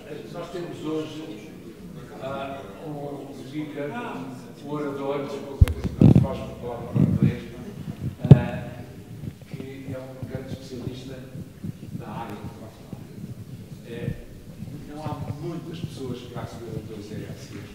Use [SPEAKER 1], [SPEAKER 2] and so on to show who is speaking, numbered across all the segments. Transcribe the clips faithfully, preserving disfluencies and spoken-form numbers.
[SPEAKER 1] Nós temos hoje uh, um speaker, um orador, desculpa, que faz falar para inglês, uh, que é um grande especialista da área internacional. É, não há muitas pessoas que já receberam dois E H Cs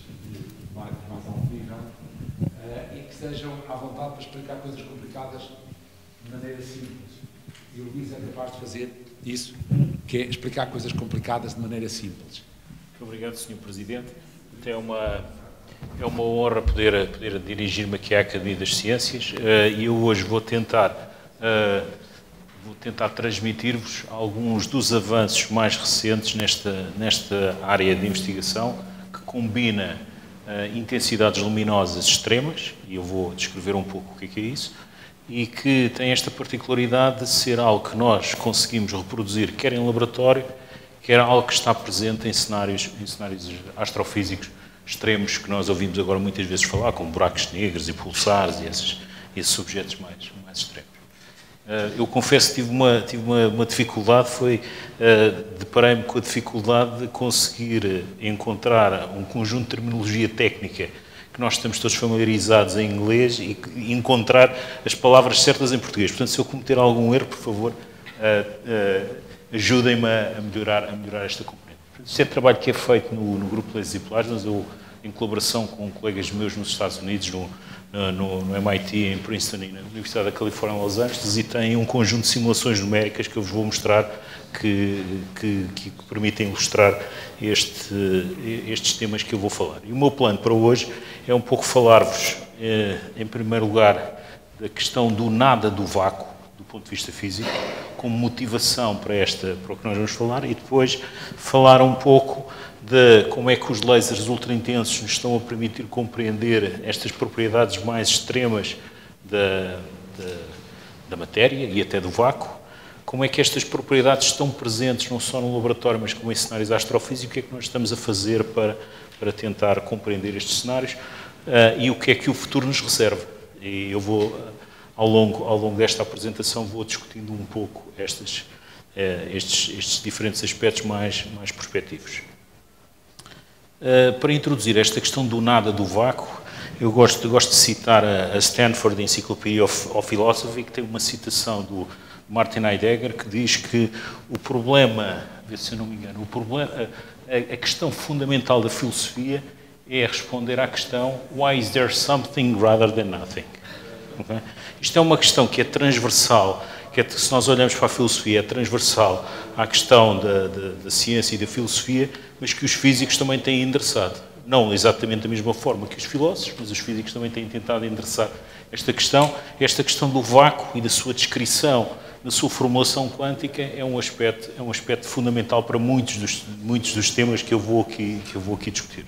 [SPEAKER 1] de mais, mais alto nível uh, e que estejam à vontade para explicar coisas complicadas de maneira simples. E o Luís é capaz de fazer isso, que é explicar coisas complicadas de maneira simples.
[SPEAKER 2] Muito obrigado, senhor Presidente. É uma, é uma honra poder, poder dirigir-me aqui à Academia das Ciências e eu hoje vou tentar, uh, vou tentar transmitir-vos alguns dos avanços mais recentes nesta, nesta área de investigação que combina uh, intensidades luminosas extremas, e eu vou descrever um pouco o que é, que é isso, e que tem esta particularidade de ser algo que nós conseguimos reproduzir quer em laboratório, quer algo que está presente em cenários, em cenários astrofísicos extremos que nós ouvimos agora muitas vezes falar, como buracos negros e pulsares e esses, esses objetos mais, mais extremos. Uh, eu confesso que tive uma, tive uma, uma dificuldade, foi, uh, deparei-me com a dificuldade de conseguir encontrar um conjunto de terminologia técnica que nós estamos todos familiarizados em inglês e encontrar as palavras certas em português. Portanto, se eu cometer algum erro, por favor, uh, uh, ajudem-me a melhorar, a melhorar esta componente. Este é trabalho que é feito no, no Grupo de Lasers e Polares, mas eu, em colaboração com colegas meus nos Estados Unidos, no, no, no M I T, em Princeton e na Universidade da Califórnia, em Los Angeles, e tem um conjunto de simulações numéricas que eu vos vou mostrar que, que, que permitem ilustrar este, estes temas que eu vou falar. E o meu plano para hoje é um pouco falar-vos, eh, em primeiro lugar, da questão do nada do vácuo, do ponto de vista físico, como motivação para, esta, para o que nós vamos falar, e depois falar um pouco de como é que os lasers ultra-intensos nos estão a permitir compreender estas propriedades mais extremas da, da, da matéria e até do vácuo, como é que estas propriedades estão presentes não só no laboratório, mas como em cenários astrofísicos, o que é que nós estamos a fazer para, para tentar compreender estes cenários uh, e o que é que o futuro nos reserva. E eu vou, ao longo, ao longo desta apresentação, vou discutindo um pouco estas, uh, estes, estes diferentes aspectos mais, mais prospectivos. Uh, para introduzir esta questão do nada do vácuo, eu gosto, eu gosto de citar a, a Stanford Encyclopedia of, of Philosophy, que tem uma citação do Martin Heidegger, que diz que o problema, vê se eu não me engano, o problema, a, a questão fundamental da filosofia é responder à questão why is there something rather than nothing? Okay? Isto é uma questão que é transversal, que é, se nós olhamos para a filosofia, é transversal à questão da, da, da ciência e da filosofia, mas que os físicos também têm endereçado. Não exatamente da mesma forma que os filósofos, mas os físicos também têm tentado endereçar esta questão. Esta questão do vácuo e da sua descrição, da sua formulação quântica, é um aspecto, é um aspecto fundamental para muitos dos, muitos dos temas que eu vou aqui, que eu vou aqui discutir.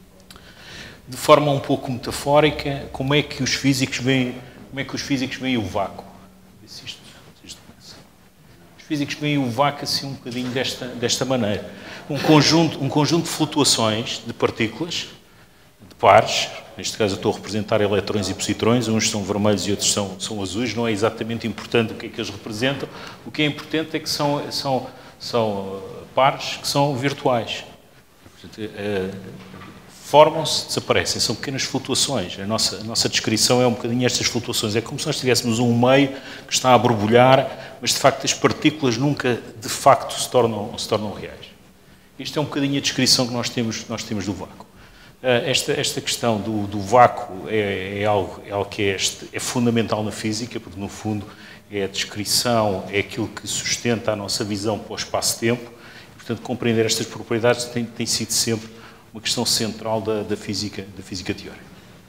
[SPEAKER 2] De forma um pouco metafórica, como é que os físicos veem, como é que os físicos veem o vácuo? Isto, isto os físicos veem o vácuo assim um bocadinho desta, desta maneira. Um conjunto, um conjunto de flutuações de partículas, de pares, neste caso eu estou a representar eletrões e positrões, uns são vermelhos e outros são, são azuis, não é exatamente importante o que é que eles representam, o que é importante é que são, são, são pares que são virtuais. Portanto, é, formam-se, desaparecem, são pequenas flutuações. A nossa, a nossa descrição é um bocadinho estas flutuações. É como se nós tivéssemos um meio que está a borbulhar, mas de facto as partículas nunca de facto se tornam, se tornam reais. Isto é um bocadinho a descrição que nós temos, nós temos do vácuo. Esta, esta questão do, do vácuo é, é, algo, é algo que é, este, é fundamental na física, porque no fundo é a descrição, é aquilo que sustenta a nossa visão para o espaço-tempo, e portanto compreender estas propriedades tem, tem sido sempre uma questão central da, da, física, da física teórica.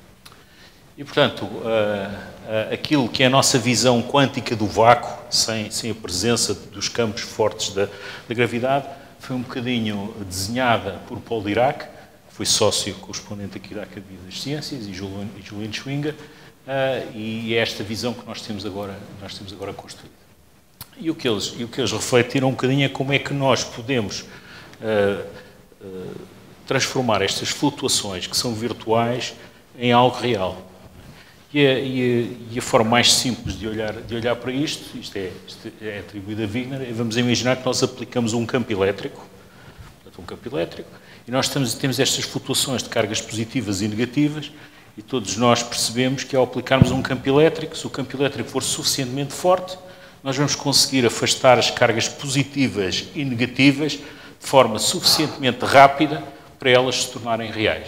[SPEAKER 2] E, portanto, uh, uh, aquilo que é a nossa visão quântica do vácuo, sem, sem a presença dos campos fortes da, da gravidade, foi um bocadinho desenhada por Paul Dirac, que foi sócio correspondente aqui da Academia das Ciências, e Julian, e Julian Schwinger, uh, e é esta visão que nós temos agora, nós temos agora construída. E o que eles, e o que eles refletiram um bocadinho é como é que nós podemos uh, uh, transformar estas flutuações que são virtuais em algo real. E a, e a, e a forma mais simples de olhar, de olhar para isto, isto é, isto é atribuído a Wigner, é, vamos imaginar que nós aplicamos um campo elétrico, portanto, portanto, um campo elétrico, e nós estamos, temos estas flutuações de cargas positivas e negativas, e todos nós percebemos que ao aplicarmos um campo elétrico, se o campo elétrico for suficientemente forte, nós vamos conseguir afastar as cargas positivas e negativas de forma suficientemente rápida para elas se tornarem reais.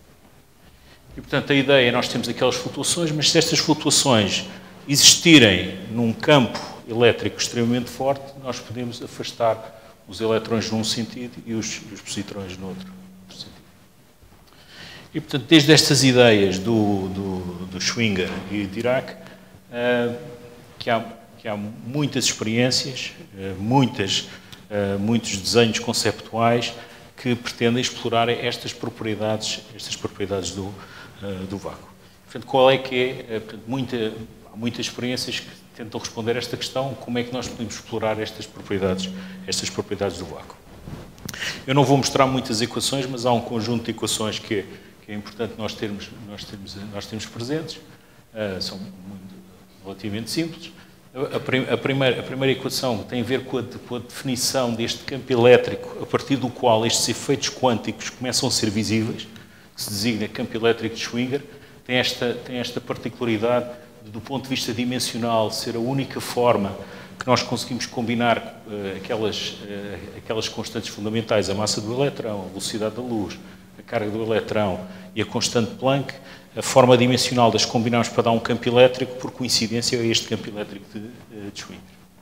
[SPEAKER 2] E, portanto, a ideia é nós temos aquelas flutuações, mas se estas flutuações existirem num campo elétrico extremamente forte, nós podemos afastar os eletrões num sentido e os, os positrões no outro sentido. E, portanto, desde estas ideias do, do, do Schwinger e Dirac, uh, que, há, que há muitas experiências, uh, muitas, uh, muitos desenhos conceptuais que pretendem explorar estas propriedades, estas propriedades do, uh, do vácuo. Portanto, qual é que é? Uh, portanto, muita, há muitas experiências que tentam responder a esta questão, como é que nós podemos explorar estas propriedades, estas propriedades do vácuo. Eu não vou mostrar muitas equações, mas há um conjunto de equações que é, que é importante nós termos, nós termos, nós termos presentes, uh, são muito, relativamente simples. A, a, prim, a, primeira, a primeira equação tem a ver com a, com a definição deste campo elétrico, a partir do qual estes efeitos quânticos começam a ser visíveis, que se designa campo elétrico de Schwinger, tem esta, tem esta particularidade de, do ponto de vista dimensional, ser a única forma que nós conseguimos combinar uh, aquelas, uh, aquelas constantes fundamentais, a massa do eletrão, a velocidade da luz, a carga do eletrão e a constante de Planck, a forma dimensional das combinamos para dar um campo elétrico, por coincidência é este campo elétrico de, de Schwinger.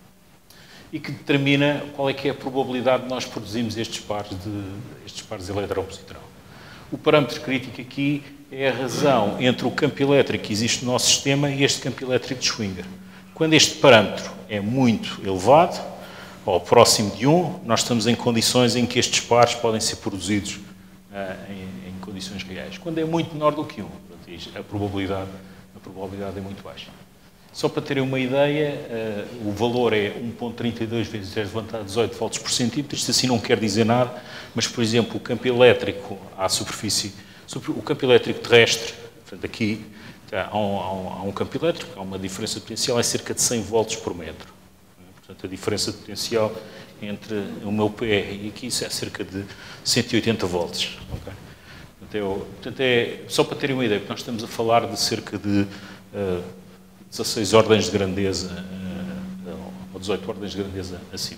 [SPEAKER 2] E que determina qual é que é a probabilidade de nós produzirmos estes pares de, estes pares de eletrão-positrão. O parâmetro crítico aqui é a razão entre o campo elétrico que existe no nosso sistema e este campo elétrico de Schwinger. Quando este parâmetro é muito elevado, ou próximo de um, nós estamos em condições em que estes pares podem ser produzidos uh, em, em condições reais. Quando é muito menor do que um, a probabilidade, a probabilidade é muito baixa. Só para terem uma ideia, uh, o valor é um vírgula trinta e dois vezes dez levantado a dezoito volts por centímetro. Isto assim não quer dizer nada, mas, por exemplo, o campo elétrico à superfície, o campo elétrico terrestre, portanto, aqui tá, há, um, há, um, há um campo elétrico, há uma diferença de potencial, é cerca de cem volts por metro. Portanto, a diferença de potencial entre o meu pé e aqui é cerca de cento e oitenta volts. Okay? Portanto, é, portanto, é, só para terem uma ideia, porque nós estamos a falar de cerca de uh, dezasseis ordens de grandeza, uh, ou dezoito ordens de grandeza acima.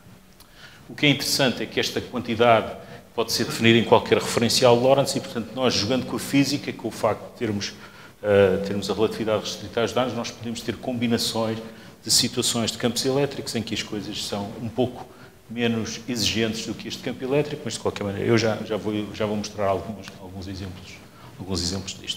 [SPEAKER 2] O que é interessante é que esta quantidade pode ser definida em qualquer referencial de Lorentz e, portanto, nós jogando com a física, com o facto de termos, uh, termos a relatividade restrita aos danos, nós podemos ter combinações de situações de campos elétricos em que as coisas são um pouco menos exigentes do que este campo elétrico, mas de qualquer maneira eu já, já, vou, já vou mostrar alguns, alguns, exemplos, alguns exemplos disto.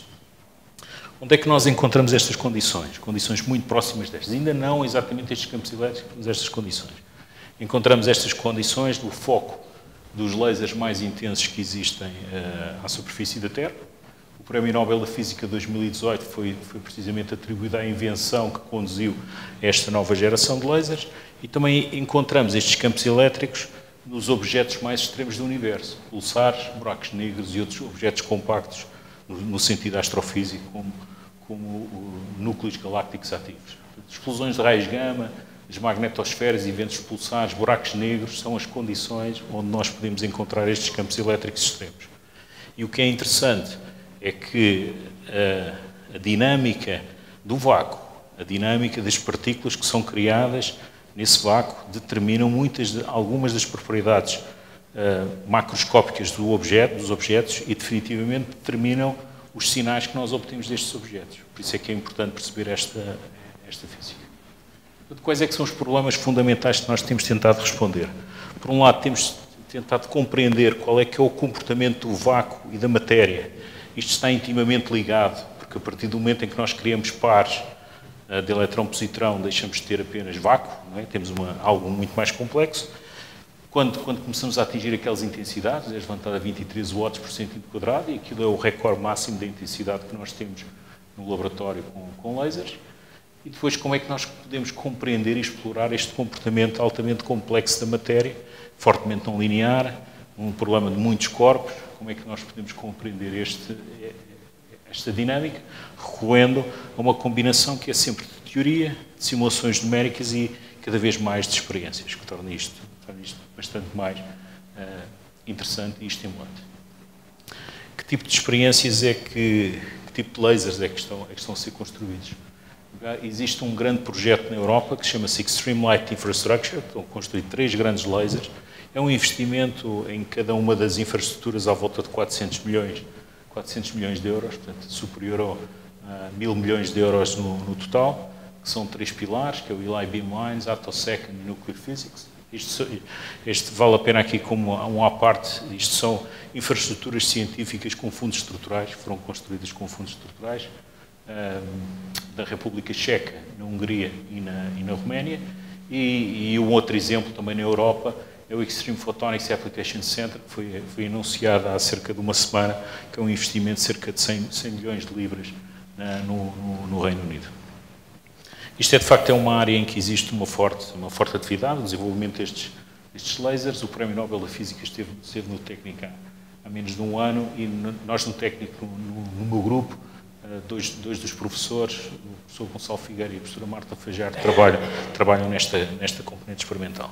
[SPEAKER 2] Onde é que nós encontramos estas condições? Condições muito próximas destas. Ainda não exatamente estes campos elétricos, mas estas condições. Encontramos estas condições do foco dos lasers mais intensos que existem uh, à superfície da Terra. O Prémio Nobel da Física de dois mil e dezoito foi, foi precisamente atribuído à invenção que conduziu a esta nova geração de lasers e também encontramos estes campos elétricos nos objetos mais extremos do universo, pulsares, buracos negros e outros objetos compactos no, no sentido astrofísico, como, como o, núcleos galácticos ativos. Explosões de raios gama, as magnetosferas, eventos pulsares, buracos negros são as condições onde nós podemos encontrar estes campos elétricos extremos. E o que é interessante é que a, a dinâmica do vácuo, a dinâmica das partículas que são criadas nesse vácuo, determinam muitas de, algumas das propriedades uh, macroscópicas do objeto, dos objetos e definitivamente determinam os sinais que nós obtemos destes objetos. Por isso é que é importante perceber esta, esta física. Quais é que são os problemas fundamentais que nós temos tentado responder? Por um lado, temos tentado compreender qual é que é o comportamento do vácuo e da matéria. Isto está intimamente ligado, porque a partir do momento em que nós criamos pares uh, de eletrão-positrão, deixamos de ter apenas vácuo, não é? Temos uma, algo muito mais complexo. Quando, quando começamos a atingir aquelas intensidades, é levantado a vinte e três watts por centímetro quadrado, e aquilo é o recorde máximo da intensidade que nós temos no laboratório com, com lasers. E depois, como é que nós podemos compreender e explorar este comportamento altamente complexo da matéria, fortemente não linear, um problema de muitos corpos, como é que nós podemos compreender este, esta dinâmica, recorrendo a uma combinação que é sempre de teoria, de simulações numéricas e cada vez mais de experiências, que torna isto, torna isto bastante mais uh, interessante e estimulante. Que tipo de experiências é que, que tipo de lasers é que estão, é que estão a ser construídos? Existe um grande projeto na Europa que chama-se Extreme Light Infrastructure, estão a construir três grandes lasers. É um investimento em cada uma das infraestruturas à volta de quatrocentos milhões de euros, portanto, superior a mil milhões de euros no, no total, que são três pilares, que é o Eli Beamlines, Attosecond e Nuclear Physics. Isto, este vale a pena aqui como um à parte, isto são infraestruturas científicas com fundos estruturais, foram construídas com fundos estruturais, da República Checa, na Hungria e na, e na Roménia, e, e um outro exemplo também na Europa é o Extreme Photonics Application Center, que foi, foi anunciado há cerca de uma semana, que é um investimento de cerca de cem milhões de libras uh, no, no, no Reino Unido. Isto é, de facto, é uma área em que existe uma forte, uma forte atividade, o desenvolvimento destes, destes lasers. O Prémio Nobel da Física esteve, esteve no técnico há, há menos de um ano e no, nós no técnico, no, no meu grupo, Dois, dois dos professores, o professor Gonçalo Figueira e a professora Marta Fajardo, trabalham, trabalham nesta, nesta componente experimental.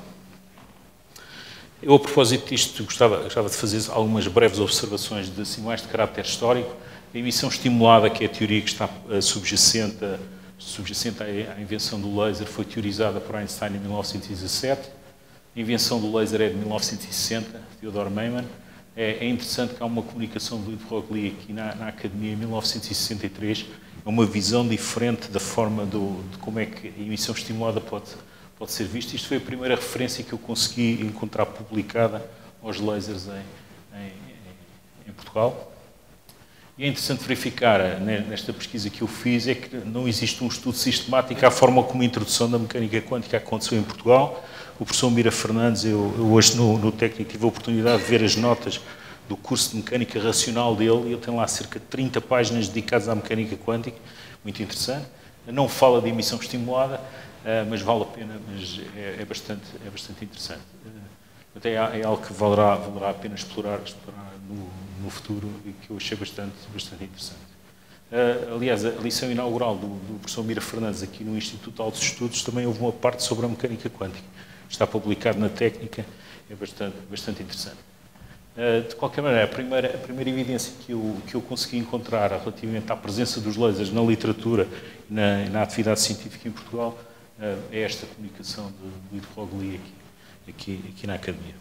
[SPEAKER 2] Eu, a propósito disto, gostava, gostava de fazer algumas breves observações de, assim, mais de caráter histórico. A emissão estimulada, que é a teoria que está subjacente, subjacente à invenção do laser, foi teorizada por Einstein em mil novecentos e dezassete. A invenção do laser é de mil novecentos e sessenta, Theodor Maiman. É interessante que há uma comunicação do Louis de Broglie aqui na, na Academia em mil novecentos e sessenta e três, é uma visão diferente da forma do, de como é que a emissão estimulada pode, pode ser vista. Isto foi a primeira referência que eu consegui encontrar publicada aos lasers em, em, em Portugal. E é interessante verificar, nesta pesquisa que eu fiz, é que não existe um estudo sistemático à forma como a introdução da mecânica quântica aconteceu em Portugal. O professor Mira Fernandes, eu, eu hoje no, no técnico tive a oportunidade de ver as notas do curso de mecânica racional dele, e ele tem lá cerca de trinta páginas dedicadas à mecânica quântica, muito interessante. Não fala de emissão estimulada, mas vale a pena, mas é, é, bastante, é bastante interessante. Até é algo que valerá, valerá a pena explorar, explorar no, no futuro e que eu achei bastante, bastante interessante. Uh, aliás, a lição inaugural do, do professor Mira Fernandes aqui no Instituto de Altos Estudos também houve uma parte sobre a mecânica quântica. Está publicado na técnica, é bastante, bastante interessante. Uh, de qualquer maneira, a primeira, a primeira evidência que eu, que eu consegui encontrar relativamente à presença dos lasers na literatura e na, na atividade científica em Portugal uh, é esta comunicação de Louis de Broglie aqui, aqui, aqui na Academia.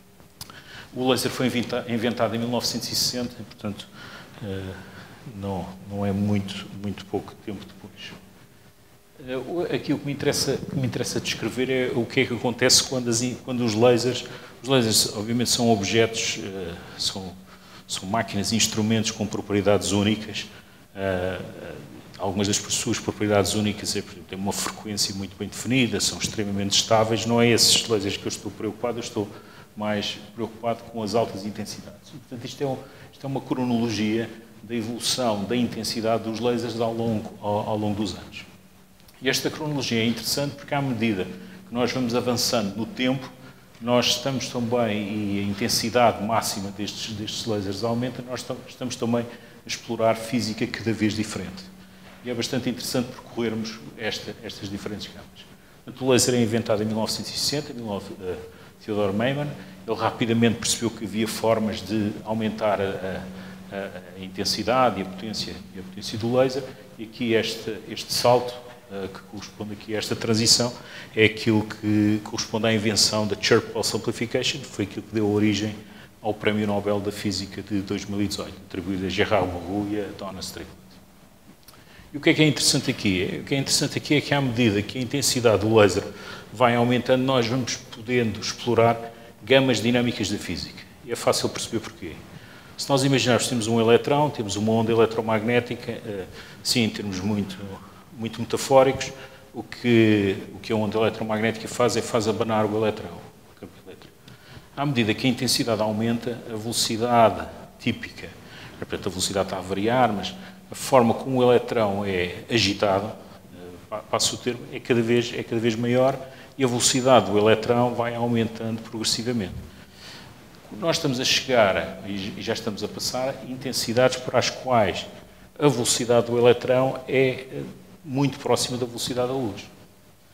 [SPEAKER 2] O laser foi inventado em mil novecentos e sessenta, portanto, uh, não, não é muito, muito pouco tempo depois. Uh, aqui o que me, interessa, que me interessa descrever é o que é que acontece quando, as, quando os lasers... Os lasers, obviamente, são objetos, uh, são, são máquinas e instrumentos com propriedades únicas. Uh, algumas das suas propriedades únicas é, por exemplo, têm uma frequência muito bem definida, são extremamente estáveis. Não é esses lasers que eu estou preocupado, eu estou mais preocupado com as altas intensidades. E, portanto, isto é, um, isto é uma cronologia da evolução da intensidade dos lasers ao longo, ao, ao longo dos anos. E esta cronologia é interessante porque, à medida que nós vamos avançando no tempo, nós estamos também, e a intensidade máxima destes, destes lasers aumenta, nós estamos também a explorar física cada vez diferente. E é bastante interessante percorrermos esta, estas diferentes gamas. Portanto, o laser é inventado em mil novecentos e sessenta, Theodor Maiman. Ele rapidamente percebeu que havia formas de aumentar a, a, a intensidade e a potência, e a potência do laser, e aqui este, este salto, uh, que corresponde aqui a esta transição, é aquilo que corresponde à invenção da Chirp Pulse Amplification, que foi aquilo que deu origem ao Prémio Nobel da Física de dois mil e dezoito, atribuído a Gerard Mourou e a Donna Strickland. E o que é que é interessante aqui? O que é interessante aqui é que, à medida que a intensidade do laser vai aumentando, nós vamos podendo explorar gamas dinâmicas da física. E é fácil perceber porquê. Se nós imaginarmos que temos um eletrão, temos uma onda eletromagnética, assim, em termos muito, muito metafóricos, o que, o que a onda eletromagnética faz é faz abanar o eletrão, o campo elétrico. À medida que a intensidade aumenta, a velocidade típica, portanto, a velocidade está a variar, mas a forma como o eletrão é agitado, passo o termo, é cada vez, é cada vez maior e a velocidade do eletrão vai aumentando progressivamente. Nós estamos a chegar, e já estamos a passar, intensidades para as quais a velocidade do eletrão é muito próxima da velocidade da luz.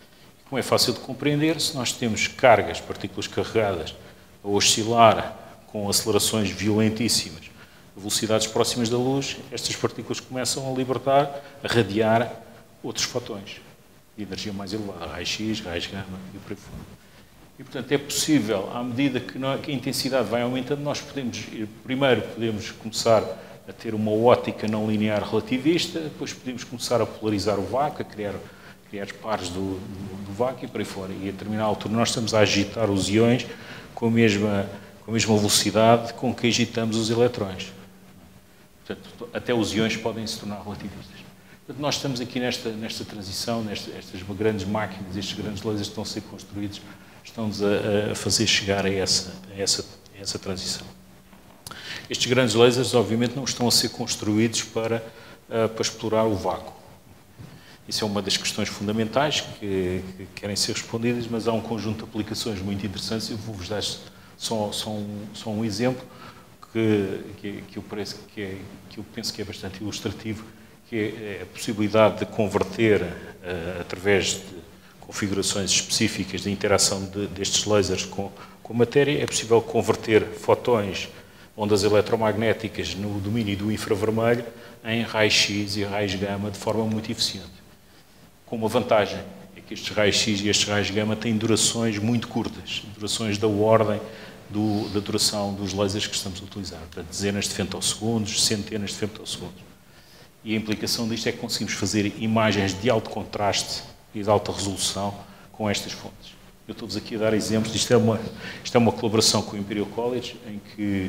[SPEAKER 2] Como é fácil de compreender, se nós temos cargas, partículas carregadas, a oscilar com acelerações violentíssimas, a velocidades próximas da luz, estas partículas começam a libertar, a radiar outros fotões de energia mais elevada, raios-X, raios gama e por aí fora. E, portanto, é possível, à medida que, nós, que a intensidade vai aumentando, nós podemos, primeiro podemos começar a ter uma ótica não linear relativista, depois podemos começar a polarizar o vácuo, a criar, criar pares do, do, do vácuo e por aí fora. E a determinada altura nós estamos a agitar os íons com a mesma, com a mesma velocidade com que agitamos os eletrões. Portanto, até os íons podem se tornar relativistas. Portanto, nós estamos aqui nesta, nesta transição, nestas, estas grandes máquinas, estes grandes lasers que estão a ser construídos, estão-nos a, a fazer chegar a essa, a, essa, a essa transição. Estes grandes lasers, obviamente, não estão a ser construídos para, uh, para explorar o vácuo. Isso é uma das questões fundamentais que, que querem ser respondidas, mas há um conjunto de aplicações muito interessantes. Eu vou-vos dar só, só, um, só um exemplo que, que, que, eu parece, que, é, que eu penso que é bastante ilustrativo, que é a possibilidade de converter, uh, através de configurações específicas de interação de, destes lasers com, com matéria, é possível converter fotões, ondas eletromagnéticas no domínio do infravermelho, em raios-X e raios gama de forma muito eficiente. Com uma vantagem, é que estes raios-X e estes raios gama têm durações muito curtas, durações da ordem do, da duração dos lasers que estamos a utilizar, para dezenas de femtosegundos, centenas de femtosegundos. E a implicação disto é que conseguimos fazer imagens de alto contraste e de alta resolução com estas fontes. Eu estou-vos aqui a dar exemplos. Isto é uma, isto é uma colaboração com o Imperial College, em que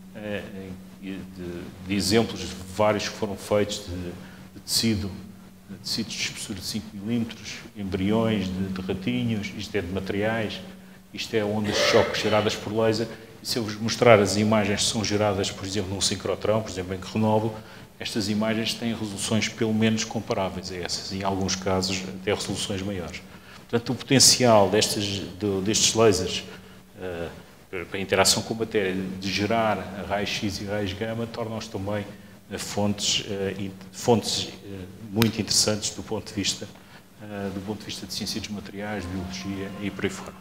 [SPEAKER 2] de, de exemplos vários que foram feitos de, de tecido, de tecidos de espessura de cinco milímetros, embriões de, de ratinhos, isto é de materiais, isto é ondas de choque geradas por laser. E se eu vos mostrar as imagens que são geradas, por exemplo, num sincrotrão, por exemplo, em Grenoble, estas imagens têm resoluções pelo menos comparáveis a essas, e em alguns casos até resoluções maiores. Portanto, o potencial destes, de, destes lasers uh, para a interação com a matéria, de gerar raios-X e raios gama, tornam-os também uh, fontes, uh, fontes uh, muito interessantes do ponto de vista, uh, do ponto de vista de ciências dos materiais, biologia e por aí fora.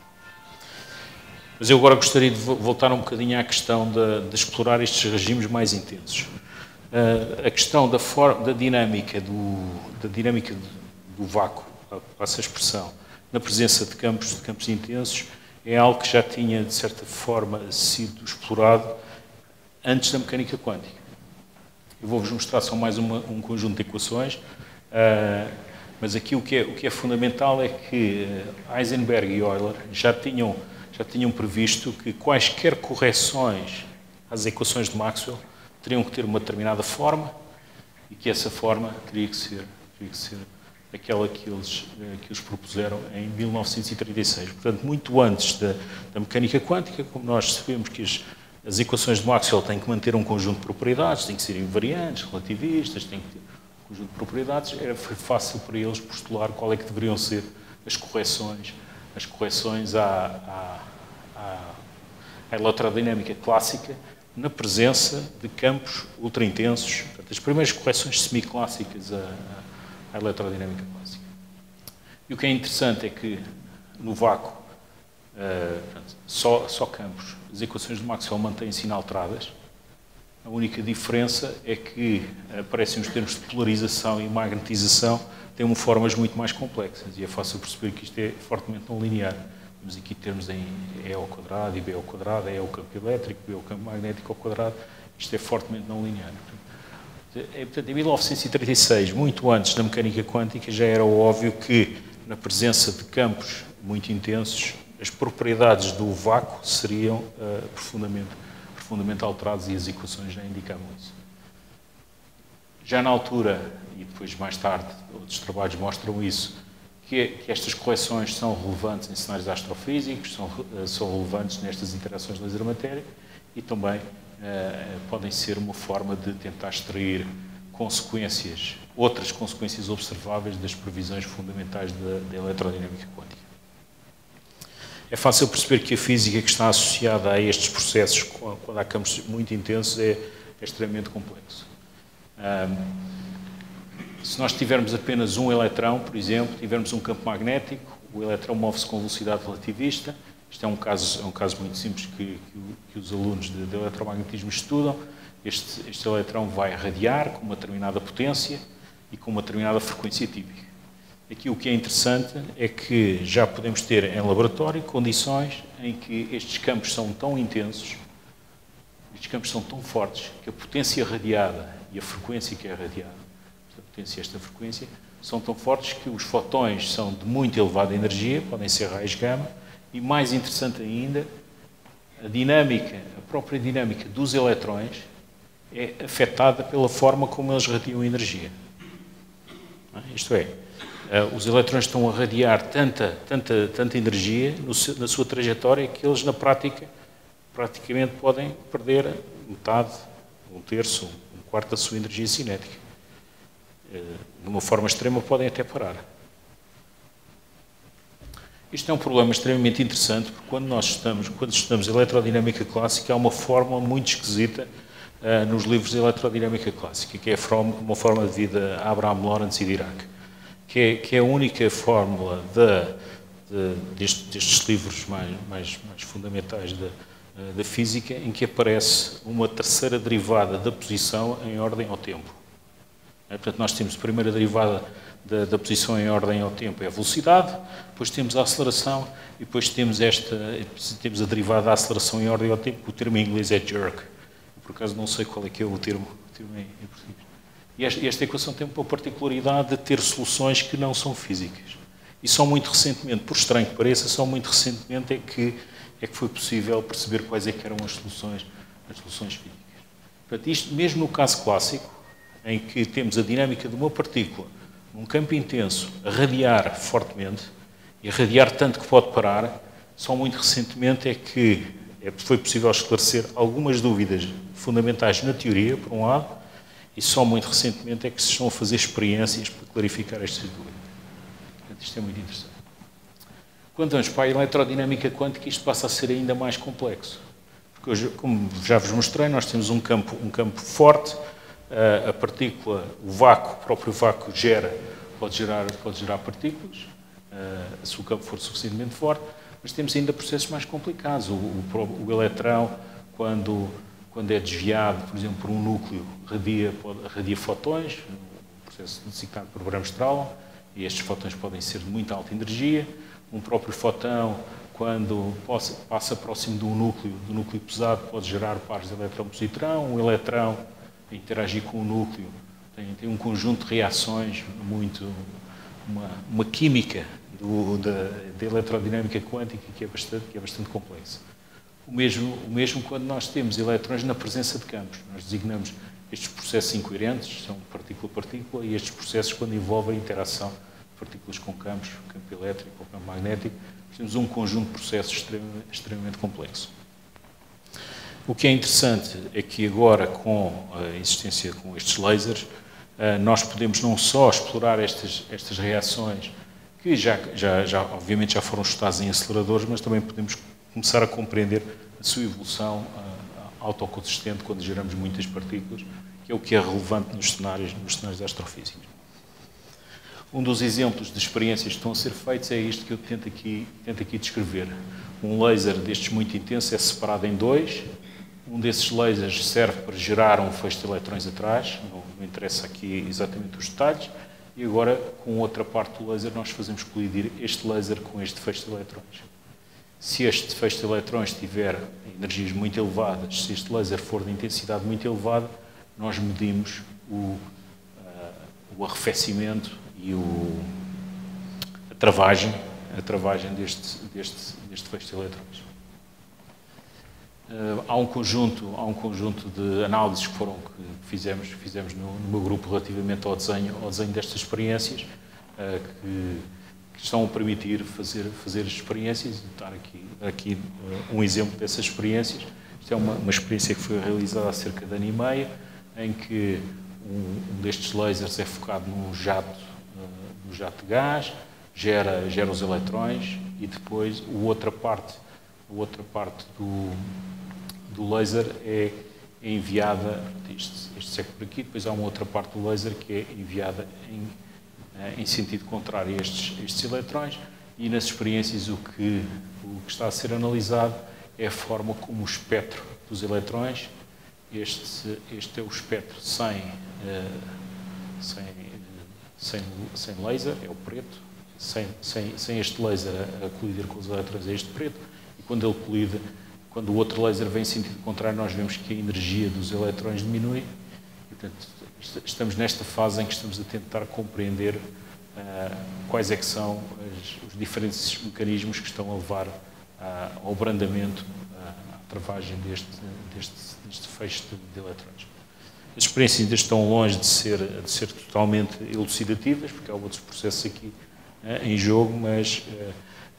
[SPEAKER 2] Mas eu agora gostaria de voltar um bocadinho à questão de, de explorar estes regimes mais intensos. Uh, a questão da, for, da dinâmica, do, da dinâmica do, do vácuo, essa expressão, na presença de campos, de campos intensos, é algo que já tinha, de certa forma, sido explorado antes da mecânica quântica. Eu vou-vos mostrar só mais uma, um conjunto de equações, uh, mas aqui o que, é, o que é fundamental é que Heisenberg e Euler já tinham, já tinham previsto que quaisquer correções às equações de Maxwell teriam que ter uma determinada forma e que essa forma teria que ser, teria que ser aquela que eles, que eles propuseram em mil novecentos e trinta e seis. Portanto, muito antes da, da mecânica quântica, como nós sabemos que as, as equações de Maxwell têm que manter um conjunto de propriedades, têm que ser invariantes, relativistas, têm que ter um conjunto de propriedades, era, foi fácil para eles postular qual é que deveriam ser as correções, as correções à, à, à, à eletrodinâmica clássica, na presença de campos ultra-intensos. Portanto, as primeiras correções semiclássicas à, à eletrodinâmica clássica. E o que é interessante é que, no vácuo, uh, portanto, só, só campos, as equações de Maxwell mantêm-se inalteradas. A única diferença é que aparecem os termos de polarização e magnetização, têm formas muito mais complexas, e é fácil perceber que isto é fortemente não linear. Temos aqui termos em E ao quadrado e B ao quadrado, E é o campo elétrico, B é o campo magnético ao quadrado, isto é fortemente não linear. Portanto, em mil novecentos e trinta e seis, muito antes da mecânica quântica, já era óbvio que, na presença de campos muito intensos, as propriedades do vácuo seriam uh, profundamente, profundamente alteradas, e as equações já indicavam isso. Já na altura, e depois mais tarde, outros trabalhos mostram isso, que, que estas correções são relevantes em cenários astrofísicos, são, uh, são relevantes nestas interações laser-matéria, e também Uh, podem ser uma forma de tentar extrair consequências, outras consequências observáveis das previsões fundamentais da, da eletrodinâmica quântica. É fácil perceber que a física que está associada a estes processos, quando há campos muito intensos, é, é extremamente complexo. Um, se nós tivermos apenas um eletrão, por exemplo, tivermos um campo magnético, o eletrão move-se com velocidade relativista, Isto é um caso, é um caso muito simples que, que, que os alunos de, de eletromagnetismo estudam. Este, este eletrão vai radiar com uma determinada potência e com uma determinada frequência típica. Aqui o que é interessante é que já podemos ter em laboratório condições em que estes campos são tão intensos, estes campos são tão fortes, que a potência radiada e a frequência que é radiada, esta potência e esta frequência, são tão fortes que os fotões são de muito elevada energia, podem ser raios gama, e mais interessante ainda, a dinâmica, a própria dinâmica dos eletrões é afetada pela forma como eles radiam energia. Isto é, os eletrões estão a radiar tanta, tanta, tanta energia no seu, na sua trajetória que eles, na prática, praticamente podem perder metade, um terço, um quarto da sua energia cinética. De uma forma extrema, podem até parar. Isto é um problema extremamente interessante, porque quando nós estamos, quando estudamos eletrodinâmica clássica, há uma fórmula muito esquisita uh, nos livros de eletrodinâmica clássica, que é uma fórmula devida a Abraham Lorentz e Dirac, que é, que é a única fórmula de, de, deste, destes livros mais, mais, mais fundamentais da, da física, em que aparece uma terceira derivada da posição em ordem ao tempo. É, portanto, nós temos a primeira derivada da, da posição em ordem ao tempo, é a velocidade, depois temos a aceleração e depois temos, esta, temos a derivada da aceleração em ordem ao tempo, o termo em inglês é jerk. Por acaso não sei qual é que é o termo, o termo em, em português. E esta, esta equação tem uma particularidade de ter soluções que não são físicas. E só muito recentemente, por estranho que pareça, só muito recentemente é que, é que foi possível perceber quais é que eram as soluções, as soluções físicas. Portanto, isto, mesmo no caso clássico, em que temos a dinâmica de uma partícula num campo intenso a radiar fortemente e a radiar tanto que pode parar, só muito recentemente é que foi possível esclarecer algumas dúvidas fundamentais na teoria, por um lado, e só muito recentemente é que se estão a fazer experiências para clarificar estas dúvidas. Portanto, isto é muito interessante. Quando vamos para a eletrodinâmica quântica, isto passa a ser ainda mais complexo. Porque hoje, como já vos mostrei, nós temos um campo, um campo forte. A partícula, o vácuo, o próprio vácuo gera, pode gerar, pode gerar partículas, se o campo for suficientemente forte, mas temos ainda processos mais complicados. O, o, o eletrão, quando, quando é desviado, por exemplo, por um núcleo, radia, pode, radia fotões, um processo designado por Bremsstrahlung, e estes fotões podem ser de muita alta energia. Um próprio fotão, quando passa próximo de um núcleo, do núcleo pesado, pode gerar pares de eletrão-positrão. Um eletrão, a interagir com o núcleo, tem, tem um conjunto de reações muito, uma, uma química do, da, da eletrodinâmica quântica que é bastante, que é bastante complexa. O mesmo, o mesmo quando nós temos eletrões na presença de campos. Nós designamos estes processos incoerentes, são partícula-partícula, e estes processos quando envolvem a interação de partículas com campos, campo elétrico ou campo magnético, temos um conjunto de processos extremamente, extremamente complexo. O que é interessante é que agora, com a existência com estes lasers, nós podemos não só explorar estas, estas reações, que já, já, já, obviamente já foram estudadas em aceleradores, mas também podemos começar a compreender a sua evolução autoconsistente quando geramos muitas partículas, que é o que é relevante nos cenários, nos cenários astrofísicos. Um dos exemplos de experiências que estão a ser feitos é isto que eu tento aqui, tento aqui descrever. Um laser destes muito intenso é separado em dois. Um desses lasers serve para gerar um feixe de eletrões atrás, não, não interessa aqui exatamente os detalhes, e agora, com outra parte do laser, nós fazemos colidir este laser com este feixe de eletrões. Se este feixe de eletrões tiver energias muito elevadas, se este laser for de intensidade muito elevada, nós medimos o, uh, o arrefecimento e o, a travagem, a travagem deste, deste, deste feixe de eletrões. Uh, há, um conjunto, há um conjunto de análises que, foram, que fizemos, fizemos no, no meu grupo relativamente ao desenho, ao desenho destas experiências, uh, que, que estão a permitir fazer, fazer as experiências e dar aqui, dar aqui uh, um exemplo dessas experiências. Isto é uma, uma experiência que foi realizada há cerca de ano e meio, em que um, um destes lasers é focado num jato, uh, num jato de gás, gera, gera os eletrões e depois a outra parte, a outra parte do do laser é enviada, este, este segue por aqui, depois há uma outra parte do laser que é enviada em, em sentido contrário a estes, estes eletrões, e nas experiências o que, o que está a ser analisado é a forma como o espectro dos eletrões, este, este é o espectro sem, uh, sem, sem, sem laser, é o preto, sem, sem, sem este laser a, a colidir com os eletrões é este preto, e quando ele colide, quando o outro laser vem em sentido contrário, nós vemos que a energia dos eletrões diminui, e, portanto, estamos nesta fase em que estamos a tentar compreender uh, quais é que são as, os diferentes mecanismos que estão a levar uh, ao abrandamento, uh, à travagem deste, deste, deste feixe de, de eletrões. As experiências ainda estão longe de ser, de ser totalmente elucidativas, porque há outros processos aqui uh, em jogo, mas uh,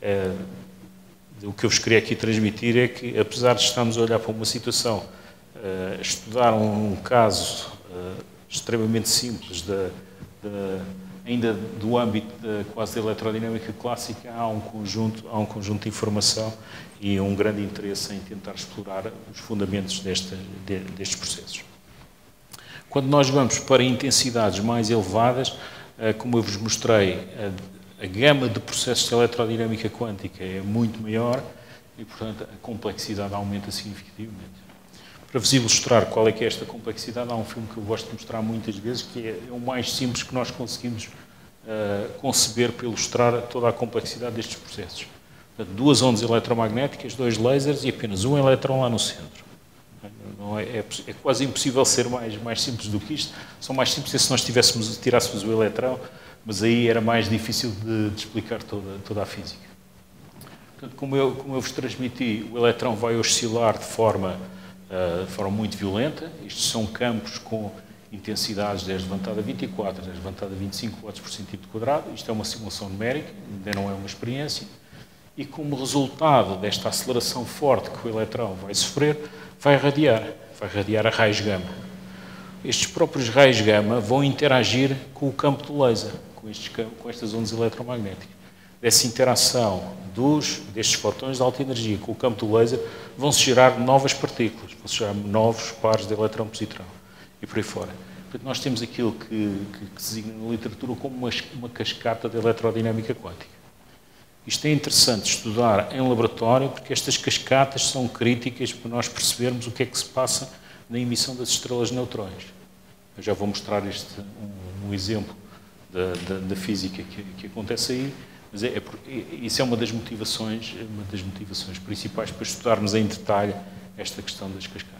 [SPEAKER 2] uh, o que eu vos queria aqui transmitir é que, apesar de estarmos a olhar para uma situação, uh, estudar um, um caso uh, extremamente simples, de, de, ainda do âmbito da quase eletrodinâmica clássica, há um, conjunto, há um conjunto de informação e um grande interesse em tentar explorar os fundamentos desta, de, destes processos. Quando nós vamos para intensidades mais elevadas, como eu vos mostrei, a, a gama de processos de eletrodinâmica quântica é muito maior e, portanto, a complexidade aumenta significativamente. Para vos ilustrar qual é que é esta complexidade, há um filme que eu gosto de mostrar muitas vezes, que é, é o mais simples que nós conseguimos uh, conceber para ilustrar toda a complexidade destes processos. Portanto, duas ondas eletromagnéticas, dois lasers e apenas um elétron lá no centro. Não é, é, é quase impossível ser mais, mais simples do que isto. Só mais simples é se nós tivéssemos, tirássemos o elétron, mas aí era mais difícil de, de explicar toda, toda a física. Portanto, como eu, como eu vos transmiti, o elétron vai oscilar de forma Uh, de forma muito violenta. Estes são campos com intensidades desde levantada vinte e quatro, desde levantada vinte e cinco watts por centímetro quadrado. Isto é uma simulação numérica, ainda não é uma experiência. E como resultado desta aceleração forte que o eletrão vai sofrer, vai radiar, vai radiar a raios gama. Estes próprios raios gama vão interagir com o campo do laser, com, estes, com estas ondas eletromagnéticas. Dessa interação dos, destes fotões de alta energia com o campo do laser, vão-se gerar novas partículas, vão-se gerar novos pares de elétron-positrão e por aí fora. Portanto, nós temos aquilo que, que, que se designa na literatura como uma, uma cascata de eletrodinâmica quântica. Isto é interessante estudar em laboratório, porque estas cascatas são críticas para nós percebermos o que é que se passa na emissão das estrelas de neutrões. Eu já vou mostrar este, um, um exemplo da, da, da física que, que acontece aí. Mas é, é, isso é uma das motivações, uma das motivações principais para estudarmos em detalhe esta questão das cascatas.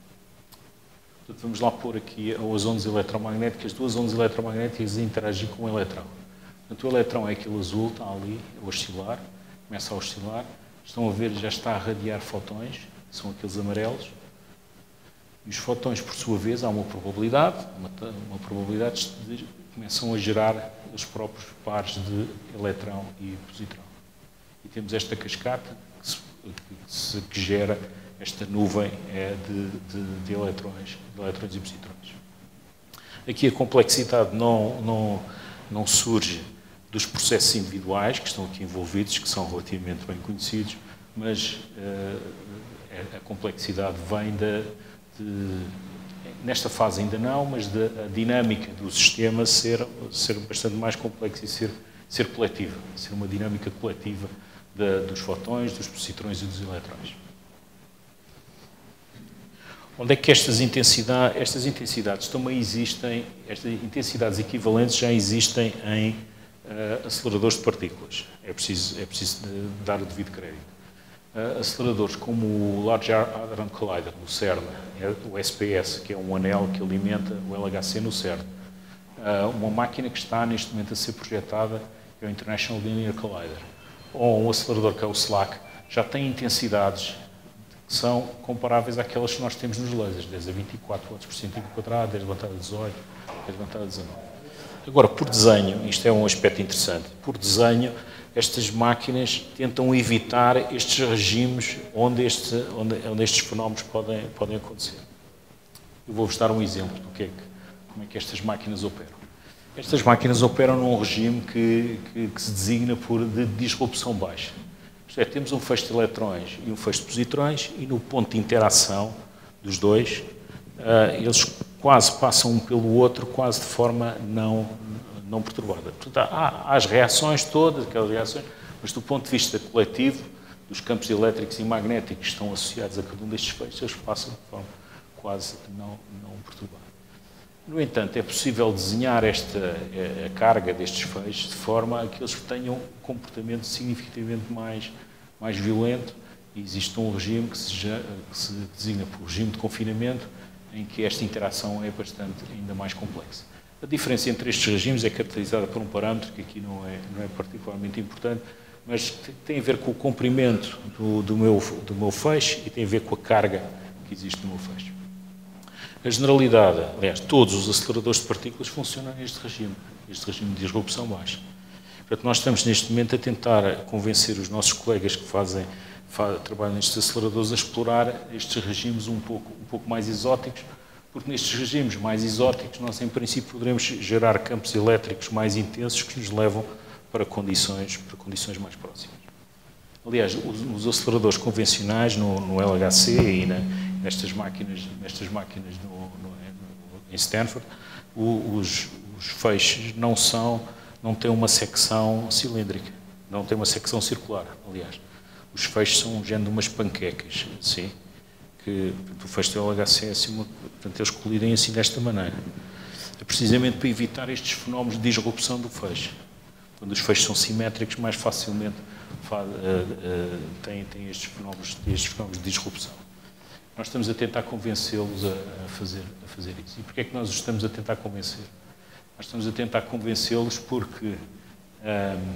[SPEAKER 2] Portanto, vamos lá pôr aqui as ondas eletromagnéticas, duas ondas eletromagnéticas a interagir com o eletrão. Portanto, o eletrão é aquele azul, está ali a oscilar, começa a oscilar. Estão a ver, já está a radiar fotões, são aqueles amarelos. E os fotões, por sua vez, há uma probabilidade, uma, uma probabilidade de começam a gerar os próprios pares de eletrão e positrão. E temos esta cascata que, se, que, se, que gera esta nuvem é, de, de, de, eletrões, de eletrões e positrões. Aqui a complexidade não, não, não surge dos processos individuais que estão aqui envolvidos, que são relativamente bem conhecidos, mas uh, a complexidade vem da, de, nesta fase ainda não, mas da dinâmica do sistema ser, ser bastante mais complexa e ser, ser coletiva, ser uma dinâmica coletiva da, dos fotões, dos positrões e dos eletrões. Onde é que estas intensidades, estas intensidades também existem, estas intensidades equivalentes já existem em uh, aceleradores de partículas. É preciso, é preciso dar o devido crédito. Uh, aceleradores como o Large Hadron Collider, o CERN, o S P S, que é um anel que alimenta o L H C no CERN. Uh, uma máquina que está neste momento a ser projetada é o International Linear Collider. Ou um acelerador que é o SLAC, já tem intensidades que são comparáveis àquelas que nós temos nos lasers, desde a vinte e quatro watts por centímetro quadrado, desde levantada dezoito, desde levantada dezanove. Agora, por desenho, isto é um aspecto interessante, por desenho, estas máquinas tentam evitar estes regimes onde, este, onde, onde estes fenómenos podem, podem acontecer. Eu vou-vos dar um exemplo do que é que, como é que estas máquinas operam. Estas máquinas operam num regime que, que, que se designa por de disrupção baixa. Isto é, temos um feixe de eletrões e um feixe de positrões e no ponto de interação dos dois, uh, eles quase passam um pelo outro, quase de forma não, não perturbada. Portanto, há, há as reações todas, aquelas reações, Mas do ponto de vista coletivo, dos campos elétricos e magnéticos que estão associados a cada um destes feixes, eles passam de forma quase não, não perturbada. No entanto, é possível desenhar esta, a carga destes feixes de forma a que eles tenham um comportamento significativamente mais, mais violento, e existe um regime que se, que se designa por regime de confinamento, em que esta interação é bastante ainda mais complexa. A diferença entre estes regimes é caracterizada por um parâmetro que aqui não é, não é particularmente importante, mas tem a ver com o comprimento do, do, meu, do meu feixe e tem a ver com a carga que existe no meu feixe. A generalidade, aliás, todos os aceleradores de partículas funcionam neste regime, este regime de disrupção baixa. Portanto, nós estamos neste momento a tentar convencer os nossos colegas que fazem, fazem trabalham nestes aceleradores a explorar estes regimes um pouco, um pouco mais exóticos, porque nestes regimes mais exóticos nós, em princípio, poderemos gerar campos elétricos mais intensos que nos levam para condições, para condições mais próximas. Aliás, os, os aceleradores convencionais no, no L H C e na, nestas máquinas, nestas máquinas no, no, em Stanford, o, os, os feixes não são, não têm uma secção cilíndrica, não têm uma secção circular, aliás. Os feixes são um género de umas panquecas, assim, que o feixe do L H C é assim, uma, portanto, eles colidem assim desta maneira. É precisamente para evitar estes fenómenos de disrupção do feixe. Quando os feixes são simétricos, mais facilmente uh, uh, têm, têm estes, fenómenos, estes fenómenos de disrupção. Nós estamos a tentar convencê-los a, a, fazer, a fazer isso. E porquê é que nós os estamos a tentar convencer? Nós estamos a tentar convencê-los porque, um,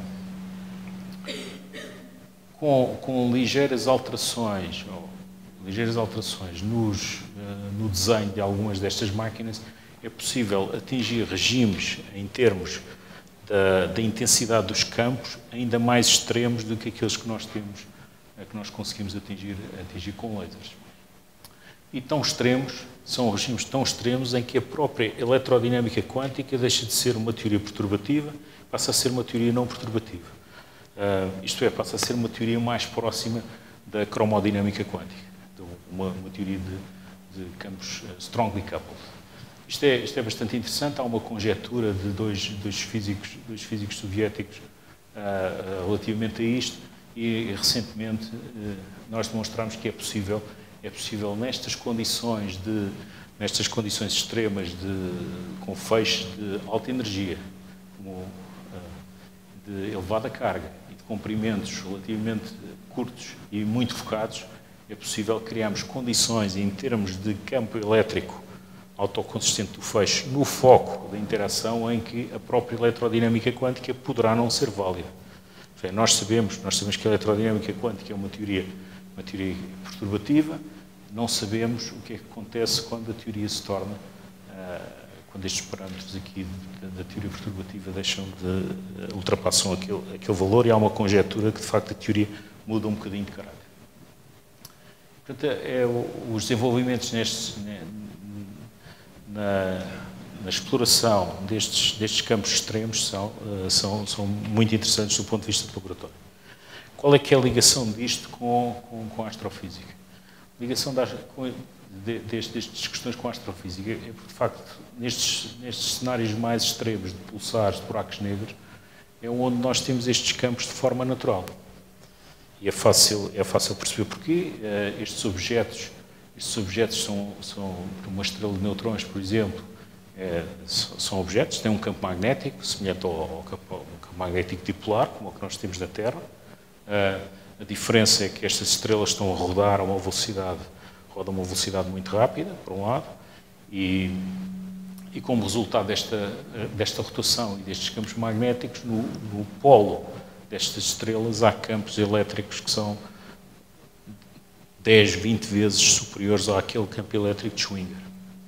[SPEAKER 2] com, com ligeiras alterações, ou ligeiras alterações nos, uh, no desenho de algumas destas máquinas, é possível atingir regimes em termos Da, da intensidade dos campos ainda mais extremos do que aqueles que nós temos, que nós conseguimos atingir, atingir com lasers. E tão extremos, são regimes tão extremos em que a própria eletrodinâmica quântica deixa de ser uma teoria perturbativa, passa a ser uma teoria não perturbativa. Uh, isto é, passa a ser uma teoria mais próxima da cromodinâmica quântica, uma, uma teoria de, de campos uh, strongly coupled. Isto é, isto é bastante interessante. Há uma conjetura de dois, dois, físicos, dois físicos soviéticos uh, relativamente a isto e, recentemente, uh, nós demonstramos que é possível, é possível nestas condições, de, nestas condições extremas de, com feixes de alta energia, como, uh, de elevada carga e de comprimentos relativamente curtos e muito focados, é possível criarmos condições em termos de campo elétrico autoconsistente do feixe no foco da interação em que a própria eletrodinâmica quântica poderá não ser válida. Seja, nós sabemos, nós sabemos que a eletrodinâmica quântica é uma teoria, uma teoria perturbativa, não sabemos o que é que acontece quando a teoria se torna, uh, quando estes parâmetros aqui da, da teoria perturbativa deixam de, uh, ultrapassam aquele, aquele valor e há uma conjetura que de facto a teoria muda um bocadinho de caráter. Portanto, é, é, os desenvolvimentos nestes, Na, na exploração destes, destes campos extremos são, uh, são, são muito interessantes do ponto de vista do laboratório. Qual é que é a ligação disto com, com, com a astrofísica? A ligação das, com, de, destas, destas questões com a astrofísica é porque, de facto, nestes, nestes cenários mais extremos de pulsares, de buracos negros, é onde nós temos estes campos de forma natural. E é fácil, é fácil perceber porquê. Uh, estes objetos Estes objetos são, são uma estrela de neutrões, por exemplo, é, são objetos, têm um campo magnético, semelhante ao, ao, campo, ao campo magnético dipolar, como o que nós temos na Terra. Uh, a diferença é que estas estrelas estão a rodar a uma velocidade, rodam a uma velocidade muito rápida, por um lado, e, e como resultado desta, desta rotação e destes campos magnéticos, no, no polo destas estrelas há campos elétricos que são dez, vinte vezes superiores àquele campo elétrico de Schwinger.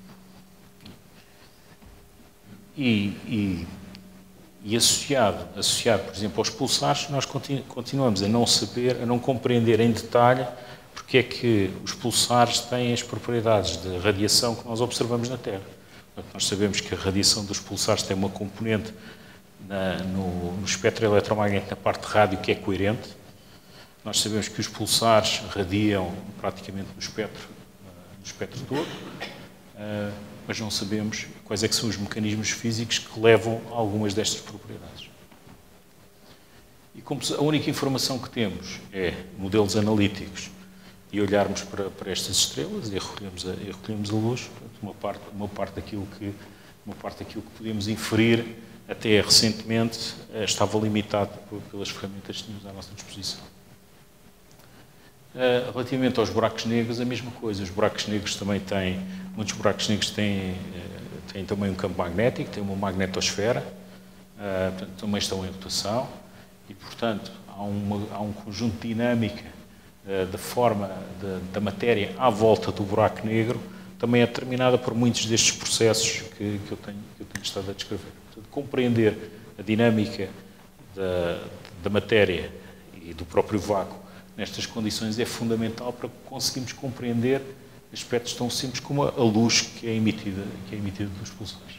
[SPEAKER 2] E, e, e associado, associado, por exemplo, aos pulsares, nós continu, continuamos a não saber, a não compreender em detalhe porque é que os pulsares têm as propriedades de radiação que nós observamos na Terra. Portanto, nós sabemos que a radiação dos pulsares tem uma componente na, no, no espectro eletromagnético, na parte de rádio, que é coerente. Nós sabemos que os pulsares radiam praticamente no espectro, no espectro todo, mas não sabemos quais é que são os mecanismos físicos que levam a algumas destas propriedades. E como a única informação que temos é modelos analíticos e olharmos para, para estas estrelas e recolhemos a, e recolhemos a luz, uma parte, uma, parte daquilo que, uma parte daquilo que podíamos inferir até recentemente estava limitado pelas ferramentas que tínhamos à nossa disposição. Relativamente aos buracos negros, a mesma coisa. Os buracos negros também têm, muitos buracos negros têm, têm também um campo magnético, têm uma magnetosfera, portanto, também estão em rotação e, portanto, há, uma, há um conjunto de dinâmica da forma de, da matéria à volta do buraco negro, também é determinada por muitos destes processos que, que, eu, tenho, que eu tenho estado a descrever. Portanto, compreender a dinâmica da, da matéria e do próprio vácuo nestas condições é fundamental para conseguirmos compreender aspectos tão simples como a luz que é emitida, que é emitida dos pulsares.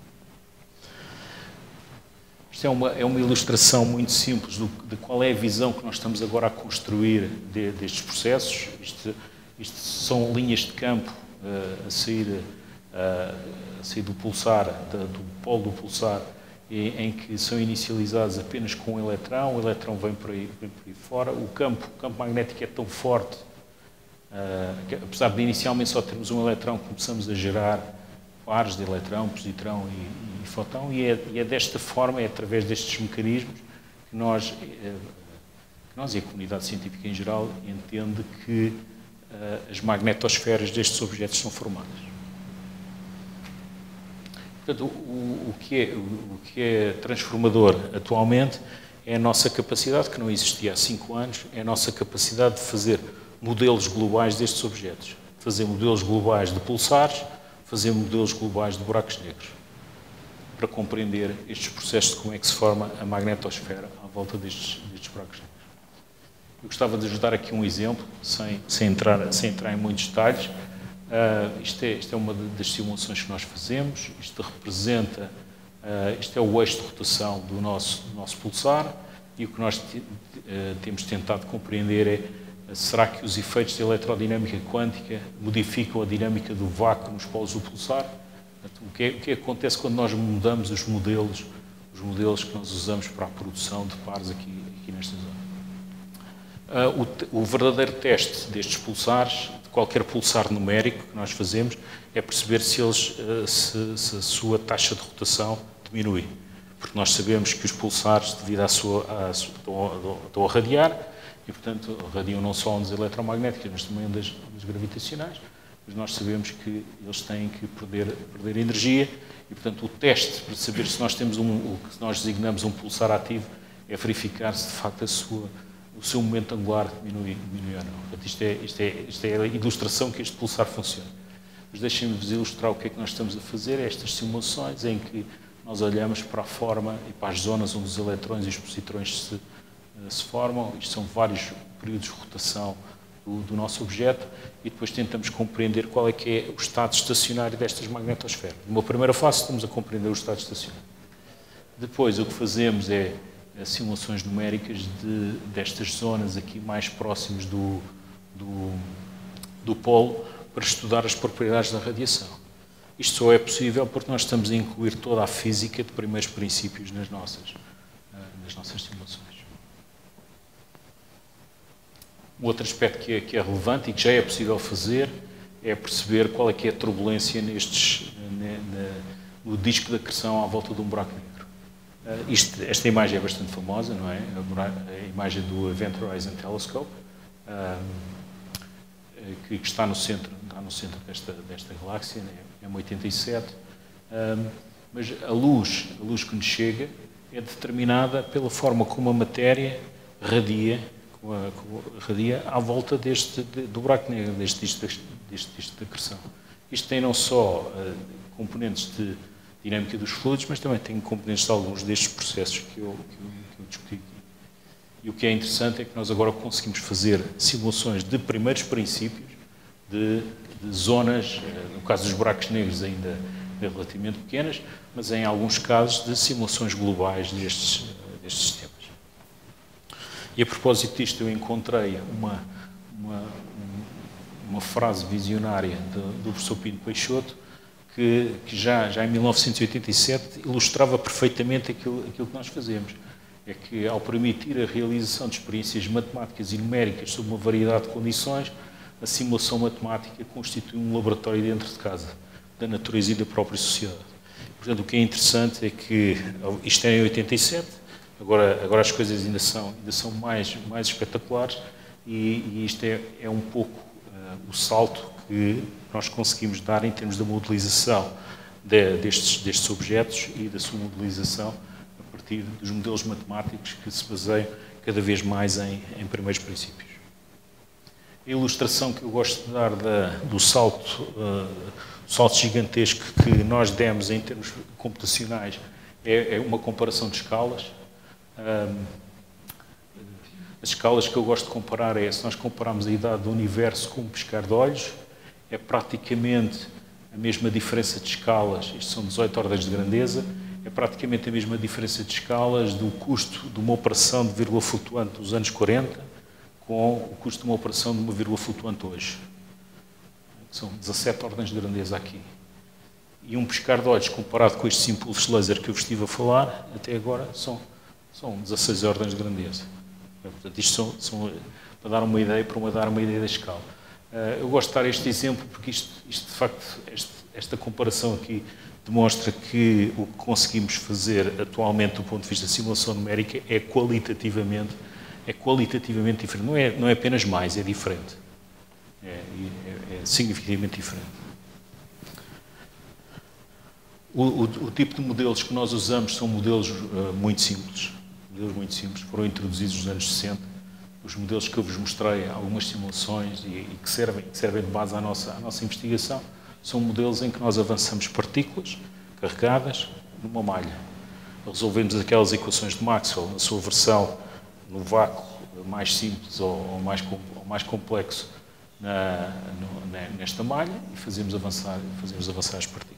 [SPEAKER 2] Isto é uma, é uma ilustração muito simples do, de qual é a visão que nós estamos agora a construir de, destes processos. Isto, isto são linhas de campo uh, a, sair, uh, a sair do pulsar, da, do polo do pulsar, e, em que são inicializados apenas com um eletrão, o eletrão vem por aí, vem por aí fora. O campo, o campo magnético é tão forte, uh, que, apesar de inicialmente só termos um eletrão, começamos a gerar pares de eletrão, positrão e, e fotão, e é, e é desta forma, é através destes mecanismos que nós, que nós e a comunidade científica em geral entende que uh, as magnetosferas destes objetos são formadas. Portanto, o, o, que é, o, o que é transformador atualmente é a nossa capacidade, que não existia há cinco anos, é a nossa capacidade de fazer modelos globais destes objetos, fazer modelos globais de pulsares, fazer modelos globais de buracos negros, para compreender estes processos de como é que se forma a magnetosfera à volta destes, destes buracos negros. Eu gostava de ajudar aqui um exemplo, sem, sem, entrar, sem entrar em muitos detalhes. Uh, isto, é, isto é uma das simulações que nós fazemos, isto representa, uh, isto é o eixo de rotação do nosso, do nosso pulsar, e o que nós uh, temos tentado compreender é: será que os efeitos de eletrodinâmica quântica modificam a dinâmica do vácuo nos polos do pulsar? O que, é, o que acontece quando nós mudamos os modelos, os modelos que nós usamos para a produção de pares aqui, aqui nesta zona? Uh, o, o verdadeiro teste destes pulsares, de qualquer pulsar numérico que nós fazemos, é perceber se, eles, uh, se, se a sua taxa de rotação diminui. Porque nós sabemos que os pulsares, devido à sua... À, estão, estão a radiar, e, portanto, radiam não só ondas eletromagnéticas, mas também ondas, ondas gravitacionais. Mas nós sabemos que eles têm que perder, perder energia, e, portanto, o teste para saber se nós temos um, o que nós designamos um pulsar ativo é verificar se, de facto, a sua, o seu momento angular diminui, diminui ou não. Portanto, isto é, isto, é, isto é a ilustração que este pulsar funciona. Mas deixem-me-vos ilustrar o que é que nós estamos a fazer, estas simulações em que nós olhamos para a forma e para as zonas onde os eletrões e os positrões se se formam. Isto são vários períodos de rotação do, do nosso objeto, e depois tentamos compreender qual é que é o estado estacionário destas magnetosferas. Numa primeira fase estamos a compreender o estado estacionário. Depois o que fazemos é simulações numéricas de, destas zonas aqui mais próximas do, do, do polo, para estudar as propriedades da radiação. Isto só é possível porque nós estamos a incluir toda a física de primeiros princípios nas nossas, nas nossas simulações. Um outro aspecto que é, que é relevante e que já é possível fazer é perceber qual é que é a turbulência nestes, ne, ne, no disco de acreção à volta de um buraco negro. Uh, isto, esta imagem é bastante famosa, não é? A, a imagem do Event Horizon Telescope, uh, que, que está no centro, está no centro desta, desta galáxia, né? É M oitenta e sete. Uh, mas a luz, a luz que nos chega é determinada pela forma como a matéria radia radia à volta deste, do buraco negro, deste disco deste, deste de acreção. Isto tem não só uh, componentes de dinâmica dos fluidos, mas também tem componentes de alguns destes processos que eu, que eu, que eu discuti aqui. E o que é interessante é que nós agora conseguimos fazer simulações de primeiros princípios, de, de zonas, uh, no caso dos buracos negros ainda relativamente pequenas, mas em alguns casos de simulações globais destes, uh, destes sistemas. E a propósito disto, eu encontrei uma, uma, uma frase visionária do, do professor Pino Peixoto, que, que já, já em mil novecentos e oitenta e sete ilustrava perfeitamente aquilo, aquilo que nós fazemos. é que, ao permitir a realização de experiências matemáticas e numéricas sob uma variedade de condições, a simulação matemática constitui um laboratório dentro de casa, da natureza e da própria sociedade. Portanto, o que é interessante é que, isto é em oitenta e sete, agora, agora as coisas ainda são, ainda são mais, mais espetaculares, e, e isto é, é um pouco uh, o salto que nós conseguimos dar em termos da modelização de, destes, destes objetos e da sua modelização a partir dos modelos matemáticos que se baseiam cada vez mais em, em primeiros princípios. A ilustração que eu gosto de dar da, do salto, uh, salto gigantesco que nós demos em termos computacionais é, é uma comparação de escalas. Um, as escalas que eu gosto de comparar é, se nós compararmos a idade do universo com um piscar de olhos, é praticamente a mesma diferença de escalas, isto são dezoito ordens de grandeza, é praticamente a mesma diferença de escalas do custo de uma operação de vírgula flutuante dos anos quarenta com o custo de uma operação de uma vírgula flutuante hoje. São dezassete ordens de grandeza aqui. E um piscar de olhos comparado com estes impulsos laser que eu vos estive a falar, até agora, são, são dezasseis ordens de grandeza. Portanto, isto são, são para dar uma ideia, para uma, dar uma ideia da escala. Uh, eu gosto de dar este exemplo porque isto, isto de facto, este, esta comparação aqui demonstra que o que conseguimos fazer atualmente do ponto de vista da simulação numérica é qualitativamente, é qualitativamente diferente. Não é, não é apenas mais, é diferente. É, é, é significativamente diferente. O, o, o tipo de modelos que nós usamos são modelos uh, muito simples. Modelos muito simples, foram introduzidos nos anos sessenta. Os modelos que eu vos mostrei, algumas simulações e, e que, servem, que servem de base à nossa, à nossa investigação, são modelos em que nós avançamos partículas carregadas numa malha. Resolvemos aquelas equações de Maxwell, na sua versão no vácuo mais simples ou, ou, mais, ou mais complexo na, no, nesta malha e fazemos avançar, fazemos avançar as partículas.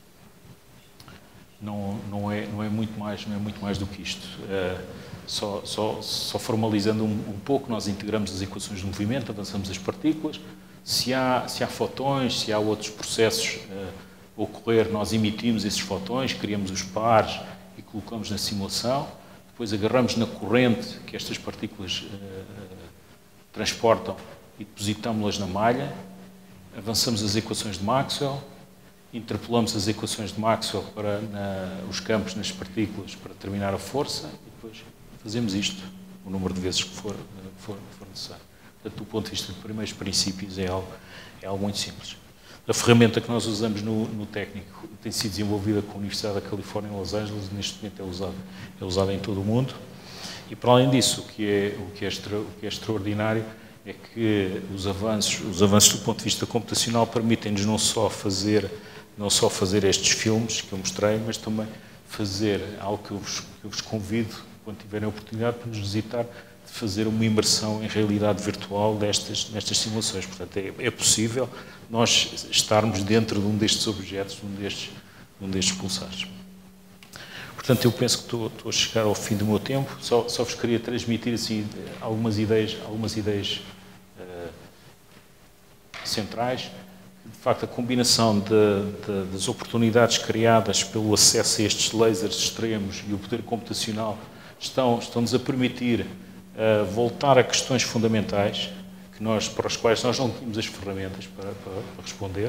[SPEAKER 2] Não, não, é, não, é muito mais, não é muito mais do que isto. Uh, só, só, só formalizando um, um pouco, nós integramos as equações de movimento, avançamos as partículas. Se há, se há fotões, se há outros processos uh, a ocorrer, nós emitimos esses fotões, criamos os pares e colocamos na simulação. Depois agarramos na corrente que estas partículas uh, uh, transportam e depositamos-las na malha. Avançamos as equações de Maxwell. Interpolamos as equações de Maxwell para na, os campos nas partículas para determinar a força e depois fazemos isto, o número de vezes que for, for, for necessário. Portanto, do ponto de vista de primeiros princípios, é algo, é algo muito simples. A ferramenta que nós usamos no, no técnico tem sido desenvolvida com a Universidade da Califórnia em Los Angeles, neste momento é usada é usado em todo o mundo. E, para além disso, o que é, o que é, extra, o que é extraordinário é que os avanços, os avanços do ponto de vista computacional permitem-nos não só fazer não só fazer estes filmes que eu mostrei, mas também fazer algo que eu vos, que eu vos convido, quando tiverem a oportunidade, para nos visitar, de fazer uma imersão em realidade virtual destas, nestas simulações. Portanto, é, é possível nós estarmos dentro de um destes objetos, de um destes, de um destes pulsares. Portanto, eu penso que estou, estou a chegar ao fim do meu tempo. Só, só vos queria transmitir assim, algumas ideias, algumas ideias uh, centrais. De facto, a combinação de, de, das oportunidades criadas pelo acesso a estes lasers extremos e o poder computacional estão, estão-nos a permitir uh, voltar a questões fundamentais que nós, para as quais nós não tínhamos as ferramentas para, para, para responder.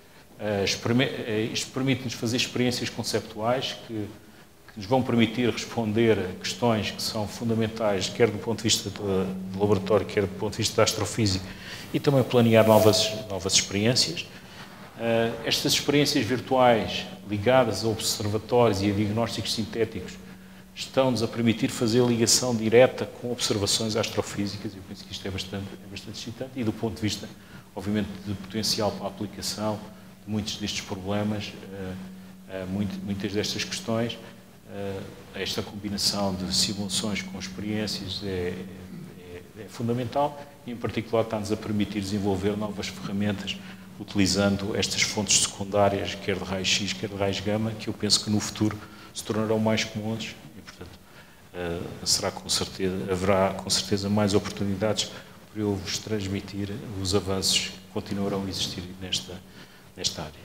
[SPEAKER 2] Uh, isto permite-nos fazer experiências conceptuais que, que nos vão permitir responder a questões que são fundamentais, quer do ponto de vista do, do laboratório, quer do ponto de vista da astrofísica, e também planear novas, novas experiências. Uh, estas experiências virtuais ligadas a observatórios e a diagnósticos sintéticos estão-nos a permitir fazer ligação direta com observações astrofísicas. Eu penso que isto é bastante, é bastante excitante e do ponto de vista, obviamente, de potencial para a aplicação de muitos destes problemas, uh, uh, muito, muitas destas questões, uh, esta combinação de simulações com experiências é, é, é fundamental. E, em particular, está-nos a permitir desenvolver novas ferramentas utilizando estas fontes secundárias, quer de raio-x, quer de raios gama, que eu penso que no futuro se tornarão mais comuns e, portanto, uh, será com certeza, haverá com certeza mais oportunidades para eu vos transmitir os avanços que continuarão a existir nesta, nesta área.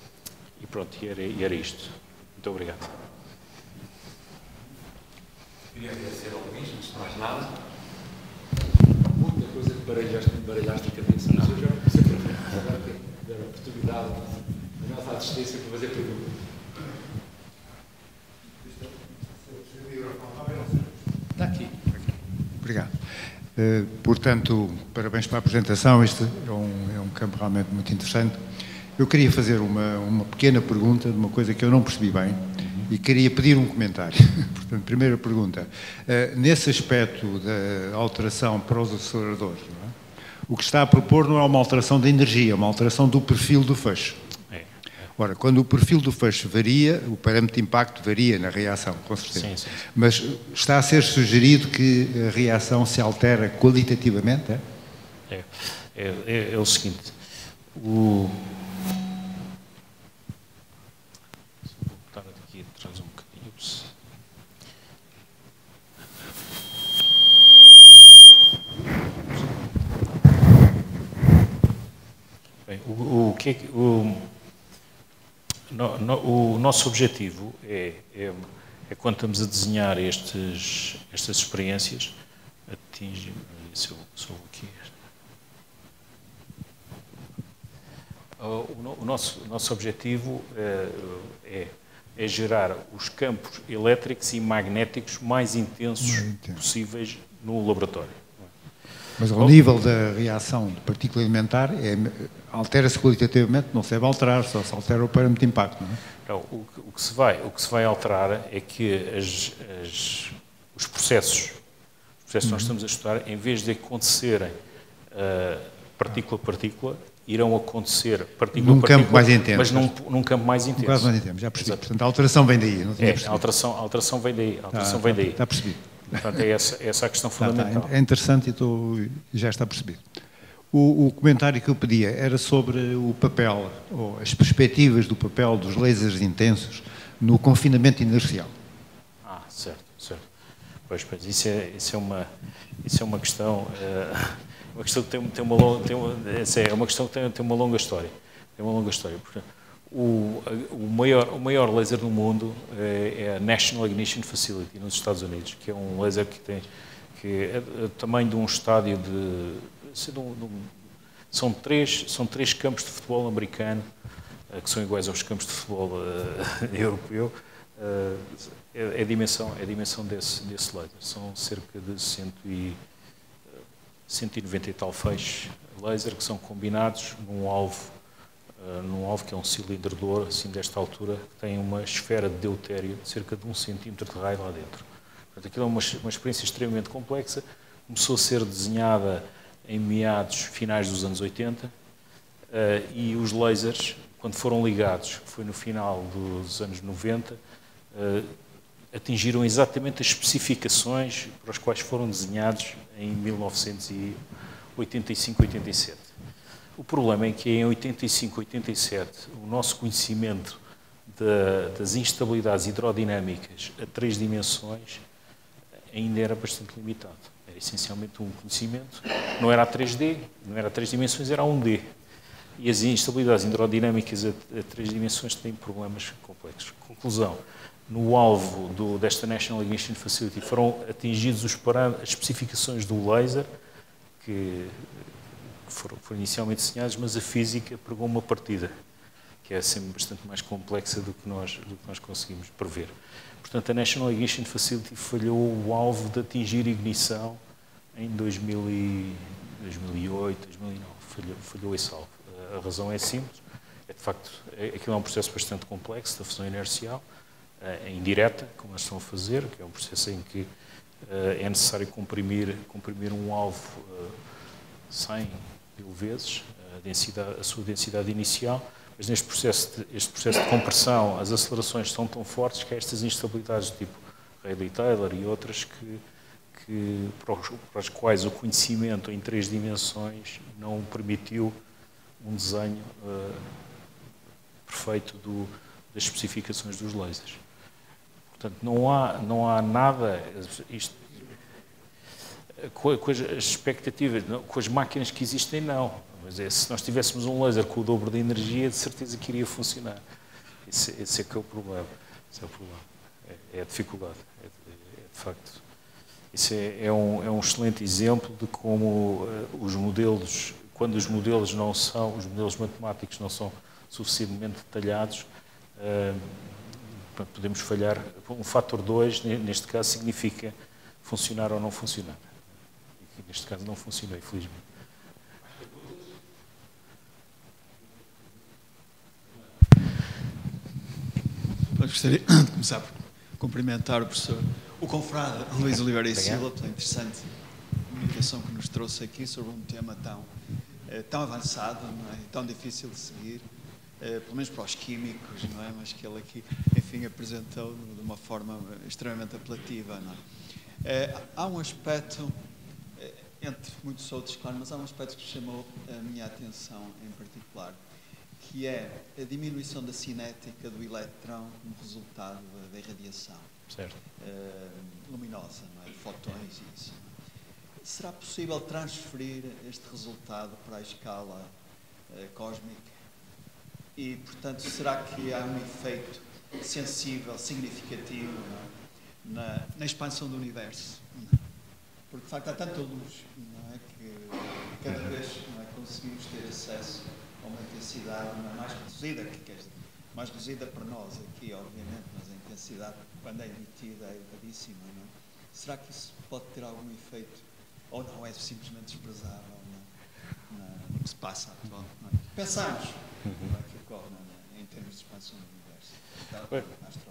[SPEAKER 2] E pronto, e era, e era isto. Muito obrigado.
[SPEAKER 1] Queria agradecer ao Luís, antes de mais nada. Muita coisa que baralhaste, baralhaste a cabeça, mas eu já não comecei a dar a oportunidade, a nossa assistência para fazer perguntas.
[SPEAKER 3] Está aqui. Obrigado. Uh, portanto, parabéns pela apresentação. Este é um, é um campo realmente muito interessante. Eu queria fazer uma, uma pequena pergunta de uma coisa que eu não percebi bem e queria pedir um comentário. Portanto, primeira pergunta. Uh, nesse aspecto da alteração para os aceleradores, não é? O que está a propor não é uma alteração da energia, é uma alteração do perfil do feixe. Ora, quando o perfil do feixe varia, o parâmetro de impacto varia na reação, com certeza.
[SPEAKER 2] Sim, sim, sim.
[SPEAKER 3] Mas está a ser sugerido que a reação se altera qualitativamente, é?
[SPEAKER 2] É, é, é, é o seguinte, o... Vou botar aqui atrás um bocadinho. Bem, o, o que é que... O... No, no, o nosso objetivo é, é, é, quando estamos a desenhar estes, estas experiências, atingir, se eu, se eu aqui, o, o, nosso, o nosso objetivo é, é, é gerar os campos elétricos e magnéticos mais intensos possíveis no laboratório.
[SPEAKER 3] Mas ao nível da reação de partícula elementar, é, altera-se qualitativamente, não se deve alterar, só se altera o parâmetro de impacto, não é?
[SPEAKER 2] Não, o, o, que se vai, o que se vai alterar é que as, as, os processos, os processos que nós estamos a estudar, em vez de acontecerem uh, partícula a partícula, irão acontecer partícula
[SPEAKER 3] num
[SPEAKER 2] a partícula,
[SPEAKER 3] campo mais intenso,
[SPEAKER 2] mas num, num campo mais intenso.
[SPEAKER 3] Num campo mais intenso, já percebi. Exato. Portanto, a alteração vem daí, não tinha
[SPEAKER 2] é,
[SPEAKER 3] percebido.
[SPEAKER 2] A alteração, a alteração vem daí. A alteração
[SPEAKER 3] tá,
[SPEAKER 2] vem daí.
[SPEAKER 3] Está percebido.
[SPEAKER 2] Portanto, é essa, é essa a questão fundamental.
[SPEAKER 3] Tá, tá. É interessante e estou, já está percebido. O, o comentário que eu pedia era sobre o papel, ou as perspectivas do papel dos lasers intensos no confinamento inercial.
[SPEAKER 2] Ah, certo, certo. Pois, pois, isso é, isso é, uma, isso é uma questão, é, uma questão que tem, tem uma longa, tem uma, é uma questão que tem, tem uma longa história. Tem uma longa história. Porque o, o, maior, o maior laser do mundo é, é a National Ignition Facility, nos Estados Unidos, que é um laser que tem que é do tamanho de um estádio de... de, de, um, de um, são, três, são três campos de futebol americano, uh, que são iguais aos campos de futebol uh, europeu. Uh, é, é a dimensão, é a dimensão desse, desse laser. São cerca de cento e noventa e tal feixes laser que são combinados num alvo Uh, num alvo que é um cilindro de ouro, assim desta altura, que tem uma esfera de deutério de cerca de um centímetro de raio lá dentro. Portanto, aquilo é uma, uma experiência extremamente complexa, começou a ser desenhada em meados, finais dos anos oitenta, uh, e os lasers, quando foram ligados, que foi no final dos anos noventa, uh, atingiram exatamente as especificações para as quais foram desenhados em mil novecentos e oitenta e cinco, oitenta e sete. O problema é que em oitenta e cinco, oitenta e sete, o nosso conhecimento de, das instabilidades hidrodinâmicas a três dimensões ainda era bastante limitado. Era essencialmente um conhecimento, não era a três D, não era a três dimensões, era a um D. E as instabilidades hidrodinâmicas a, a três dimensões têm problemas complexos. Conclusão, no alvo do, desta National Ignition Facility foram atingidos os parâmetros, as especificações do laser, que Foram, foram inicialmente desenhados, mas a física pregou uma partida, que é sempre bastante mais complexa do que nós, do que nós conseguimos prever. Portanto, a National Ignition Facility falhou o alvo de atingir ignição em dois mil e oito, dois mil e nove. Falhou, falhou esse alvo. A razão é simples. É, de facto, aquilo é um processo bastante complexo da fusão inercial, é indireta, como eles estão a fazer, que é um processo em que é necessário comprimir, comprimir um alvo cem mil vezes a, densidade, a sua densidade inicial, mas neste processo de, este processo de compressão as acelerações são tão fortes que há estas instabilidades do tipo Rayleigh-Taylor e outras que, que, para, os, para as quais o conhecimento em três dimensões não permitiu um desenho uh, perfeito do, das especificações dos lasers. Portanto, não há, não há nada... Isto, Com, com as expectativas, não, com as máquinas que existem, não. Mas é, se nós tivéssemos um laser com o dobro de energia, de certeza que iria funcionar. Esse, esse é que é o problema. Esse é o problema. É, é a dificuldade. É, é a de facto. Isso é, é, um, é um excelente exemplo de como uh, os modelos, quando os modelos não são, os modelos matemáticos não são suficientemente detalhados, uh, podemos falhar. Um fator dois, neste caso, significa funcionar ou não funcionar. E neste caso não funcionou, infelizmente.
[SPEAKER 4] Eu gostaria de começar por cumprimentar o professor, o confrade Luís Oliveira e Silva, pela interessante comunicação que nos trouxe aqui sobre um tema tão, eh, tão avançado, não é? Tão difícil de seguir, eh, pelo menos para os químicos, não é? Mas que ele aqui, enfim, apresentou de uma forma extremamente apelativa, não é? Eh, há um aspecto, eh, entre muitos outros, claro, mas há um aspecto que chamou a minha atenção em particular, que é a diminuição da cinética do elétron como resultado da irradiação uh, luminosa, não é? De fotões e isso. Será possível transferir este resultado para a escala uh, cósmica? E, portanto, será que há um efeito sensível, significativo, não é? na, na expansão do universo? Não? Porque, de facto, há tanta luz, não é? Que cada vez não é? Conseguimos ter acesso a uma intensidade mais reduzida, que quer dizer, mais reduzida para nós aqui, obviamente, mas a intensidade, quando é emitida, é elevadíssima, não é? Será que isso pode ter algum efeito, ou não é simplesmente desprezável na, na, no que se passa atualmente? É? Pensamos uhum. não é, que ocorre na, em termos de expansão do universo. Da, astro,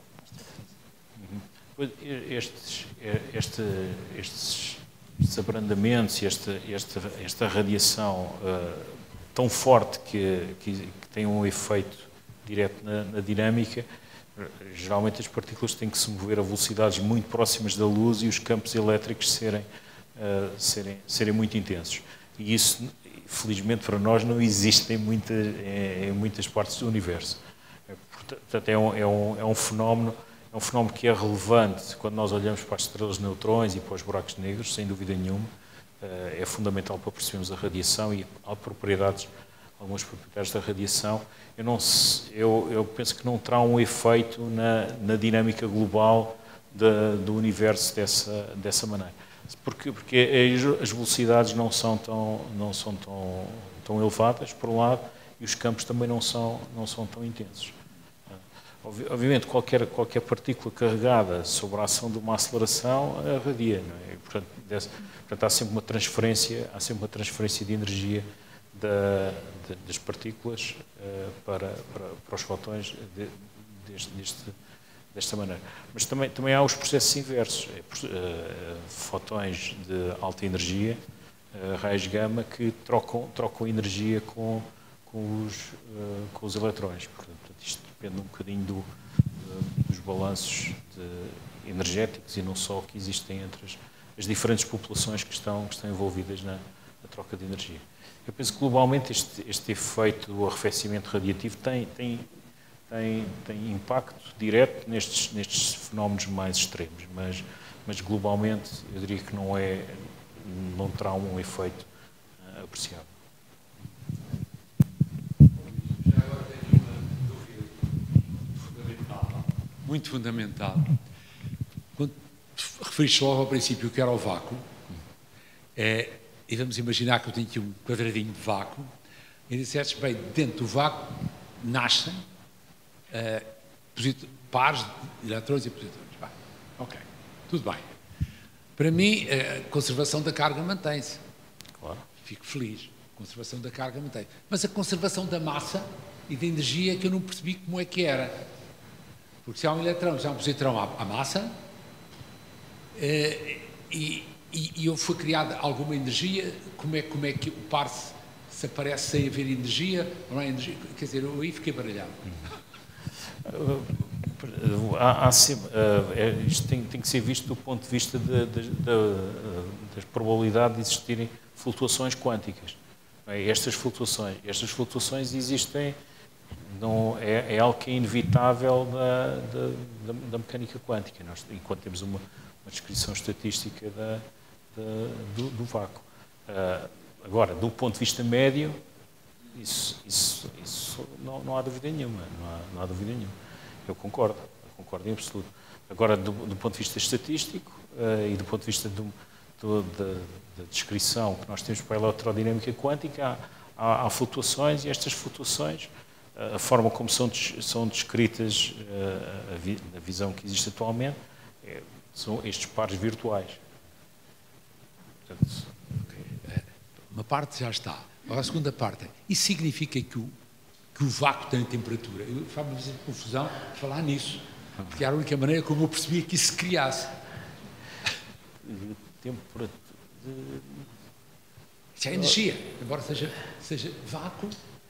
[SPEAKER 2] uhum. estes, este, estes, estes abrandamentos e esta, esta, esta radiação uh, tão forte que, que, que tem um efeito direto na, na dinâmica, geralmente as partículas têm que se mover a velocidades muito próximas da luz e os campos elétricos serem, uh, serem, serem muito intensos. E isso, felizmente para nós, não existe em muitas, em muitas partes do universo. Portanto, é um, é, um, é um fenómeno, é um fenómeno que é relevante quando nós olhamos para as estrelas de neutrões e para os buracos negros, sem dúvida nenhuma. É fundamental para percebermos a radiação e há propriedades, algumas propriedades da radiação. Eu, não, eu, eu penso que não terá um efeito na, na dinâmica global de, do universo dessa, dessa maneira. Porque, porque as velocidades não são, tão, não são tão, tão elevadas, por um lado, e os campos também não são, não são tão intensos. Obviamente, qualquer, qualquer partícula carregada sobre a ação de uma aceleração radia, não é? E, portanto, desse, portanto, há sempre uma transferência, há sempre uma transferência de energia da, de, das partículas uh, para, para, para os fotões de, deste, deste, desta maneira. Mas também, também há os processos inversos, é, uh, fotões de alta energia, uh, raios gama, que trocam, trocam energia com, com, os, uh, com os eletrões. Portanto, isto depende um bocadinho do, uh, dos balanços de, energéticos e não só que existem entre as, as diferentes populações que estão, que estão envolvidas na, na troca de energia. Eu penso que globalmente este, este efeito do arrefecimento radiativo tem, tem, tem, tem impacto direto nestes, nestes fenómenos mais extremos, mas, mas globalmente eu diria que não, é, não terá um efeito uh, apreciável.
[SPEAKER 5] Muito fundamental. Quando referiste logo ao princípio que era o vácuo, é, e vamos imaginar que eu tenho aqui um quadradinho de vácuo, e disseste, bem, dentro do vácuo nascem uh, pares de eletrões e positrões. Bem, ok, tudo bem. Para mim, a conservação da carga mantém-se.
[SPEAKER 2] Claro.
[SPEAKER 5] Fico feliz. A conservação da carga mantém-se. Mas a conservação da massa e da energia que eu não percebi como é que era. Porque se há um eletrão, se há um positrão à, à massa, eh, e, e, e eu foi criada alguma energia, como é, como é que o par se, se aparece sem haver energia, não há energia? Quer dizer, eu aí fiquei baralhado.
[SPEAKER 2] Há, há sempre, uh, isto tem, tem que ser visto do ponto de vista de, de, de, de, das probabilidades de existirem flutuações quânticas. Estas flutuações, estas flutuações existem. Não, é, é algo que é inevitável da, da, da, da mecânica quântica, nós, enquanto temos uma, uma descrição estatística da, da, do, do vácuo. Uh, agora, do ponto de vista médio, isso, isso, isso não, não há dúvida nenhuma, não há, não há dúvida nenhuma. Eu concordo, eu concordo em absoluto. Agora, do, do ponto de vista estatístico, uh, e do ponto de vista do, do, da, da descrição que nós temos para a eletrodinâmica quântica, há, há, há flutuações, e estas flutuações, uh, a forma como são, des, são descritas, uh, a, vi, a visão que existe atualmente, é, são estes pares virtuais. Portanto,
[SPEAKER 5] okay. Uma parte já está. Agora, a segunda parte, isso significa que o, que o vácuo tem temperatura? Eu faz-me confusão falar nisso, porque era a única maneira como eu percebia que isso se criasse.
[SPEAKER 2] Temperatura...
[SPEAKER 5] Isso é energia, embora seja, seja vácuo.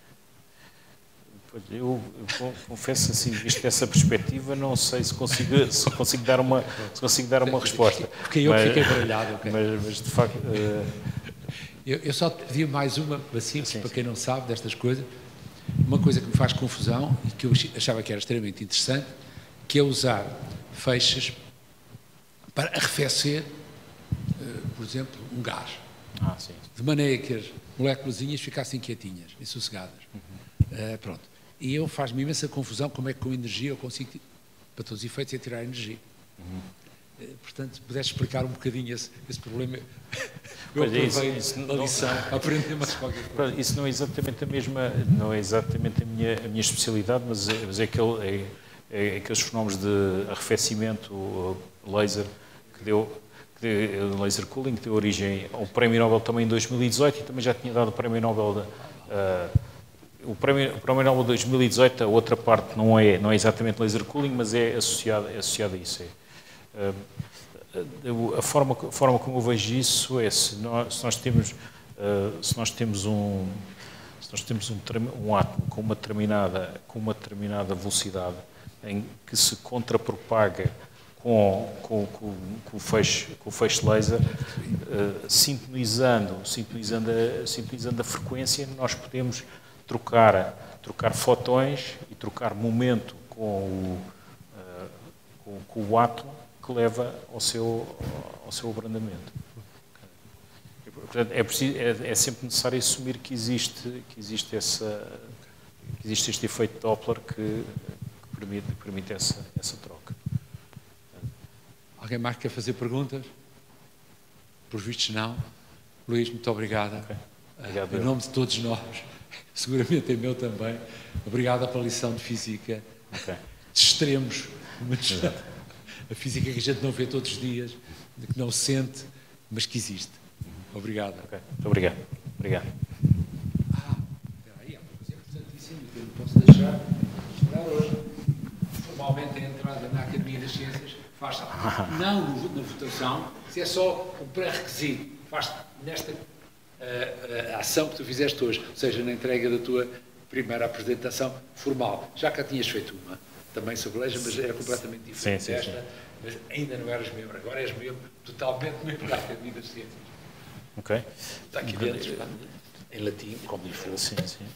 [SPEAKER 2] Eu, eu confesso assim, visto dessa perspectiva, não sei se consigo, se consigo dar uma, se consigo dar uma resposta.
[SPEAKER 5] Porque eu mas, fiquei baralhado. Okay.
[SPEAKER 2] Mas, mas, de facto... Uh...
[SPEAKER 5] Eu, eu só pedi mais uma, assim, sim, para quem não sabe destas coisas, uma coisa que me faz confusão e que eu achava que era extremamente interessante, que é usar feixes para arrefecer, uh, por exemplo, um gás.
[SPEAKER 2] Ah, sim.
[SPEAKER 5] De maneira que as moléculazinhas ficassem quietinhas e sossegadas. Uhum. Uh, pronto. E eu faz-me imensa confusão como é que com energia eu consigo, para todos os efeitos, é tirar energia. Uhum. Uh, portanto, se pudesse explicar um bocadinho esse, esse problema, eu aproveito isso, isso, a lição, não, aprender mais qualquer coisa.
[SPEAKER 2] Isso não é exatamente a mesma, não é exatamente a minha, a minha especialidade, mas é, mas é, aquele, é, é aqueles fenómenos de arrefecimento laser que deu, que deu, laser cooling, que deu origem ao Prémio Nobel também em dois mil e dezoito, e também já tinha dado o Prémio Nobel de, uh, o Prémio, o Prémio Nobel de dois mil e dezoito, a outra parte não é, não é exatamente laser cooling, mas é associada é associada a isso. É, uh, a, forma, a forma como eu vejo isso é se nós, se nós temos, uh, se nós temos um, se nós temos um, um átomo com uma determinada, com uma determinada velocidade em que se contrapropaga com, com, com, com, o feixe, com o feixe laser, uh, sintonizando, sintonizando, a, sintonizando a frequência, nós podemos trocar, trocar fotões e trocar momento com o, uh, com, com o átomo que leva ao seu, ao seu abrandamento. Portanto, é, preciso, é, é sempre necessário assumir que existe, que existe, essa, que existe este efeito Doppler que, que permite, que permite essa, essa troca.
[SPEAKER 5] Alguém mais quer fazer perguntas? Por vistos não. Luís, muito obrigado. Okay. Obrigado uh, em nome de todos nós, seguramente é meu também. Obrigado pela lição de física. Okay. De extremos, mas a física que a gente não vê todos os dias, que não sente, mas que existe. Obrigado.
[SPEAKER 2] Okay. Muito obrigado. Obrigado.
[SPEAKER 5] Ah, espera aí, há uma coisa importantíssima que eu não posso deixar de esperar hoje. Formalmente a entrada na Academia das Ciências faz não na votação, se é só um pré-requisito, faz nesta uh, uh, ação que tu fizeste hoje, ou seja, na entrega da tua primeira apresentação formal. Já cá tinhas feito uma, também sobre leis, mas era completamente diferente sim, sim, desta, sim. Mas ainda não eras membro, agora és membro, totalmente membro da Academia das Ciências.
[SPEAKER 2] Ok.
[SPEAKER 5] Está aqui dentro, em latim, como lhe for.
[SPEAKER 2] Sim, sim.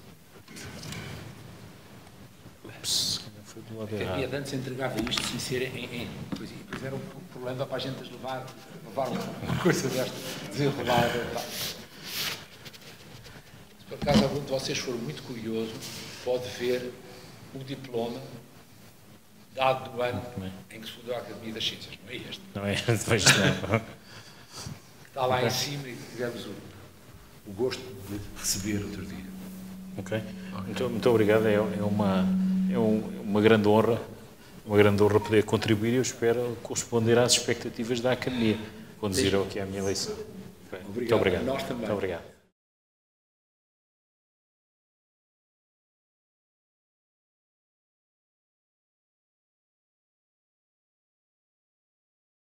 [SPEAKER 2] Ups.
[SPEAKER 5] A Academia de antes entregava isto sem ser em... em pois, pois era um problema para a gente levar, levar uma coisa desta desenrolada. Se por acaso algum de vocês for muito curioso, pode ver o diploma dado no ano em que se fundou a Academia das Ciências. Não é este?
[SPEAKER 2] Não é este, pois não.
[SPEAKER 5] Está lá okay. Em cima e tivemos o, o gosto de receber outro dia.
[SPEAKER 2] Ok. okay. Muito, muito obrigado. É, é uma... É uma grande honra, uma grande honra poder contribuir e eu espero corresponder às expectativas da Academia, conduzir ao que é a minha eleição. Okay.
[SPEAKER 5] Obrigado.
[SPEAKER 2] Muito obrigado.
[SPEAKER 5] Nós também.
[SPEAKER 2] Muito obrigado.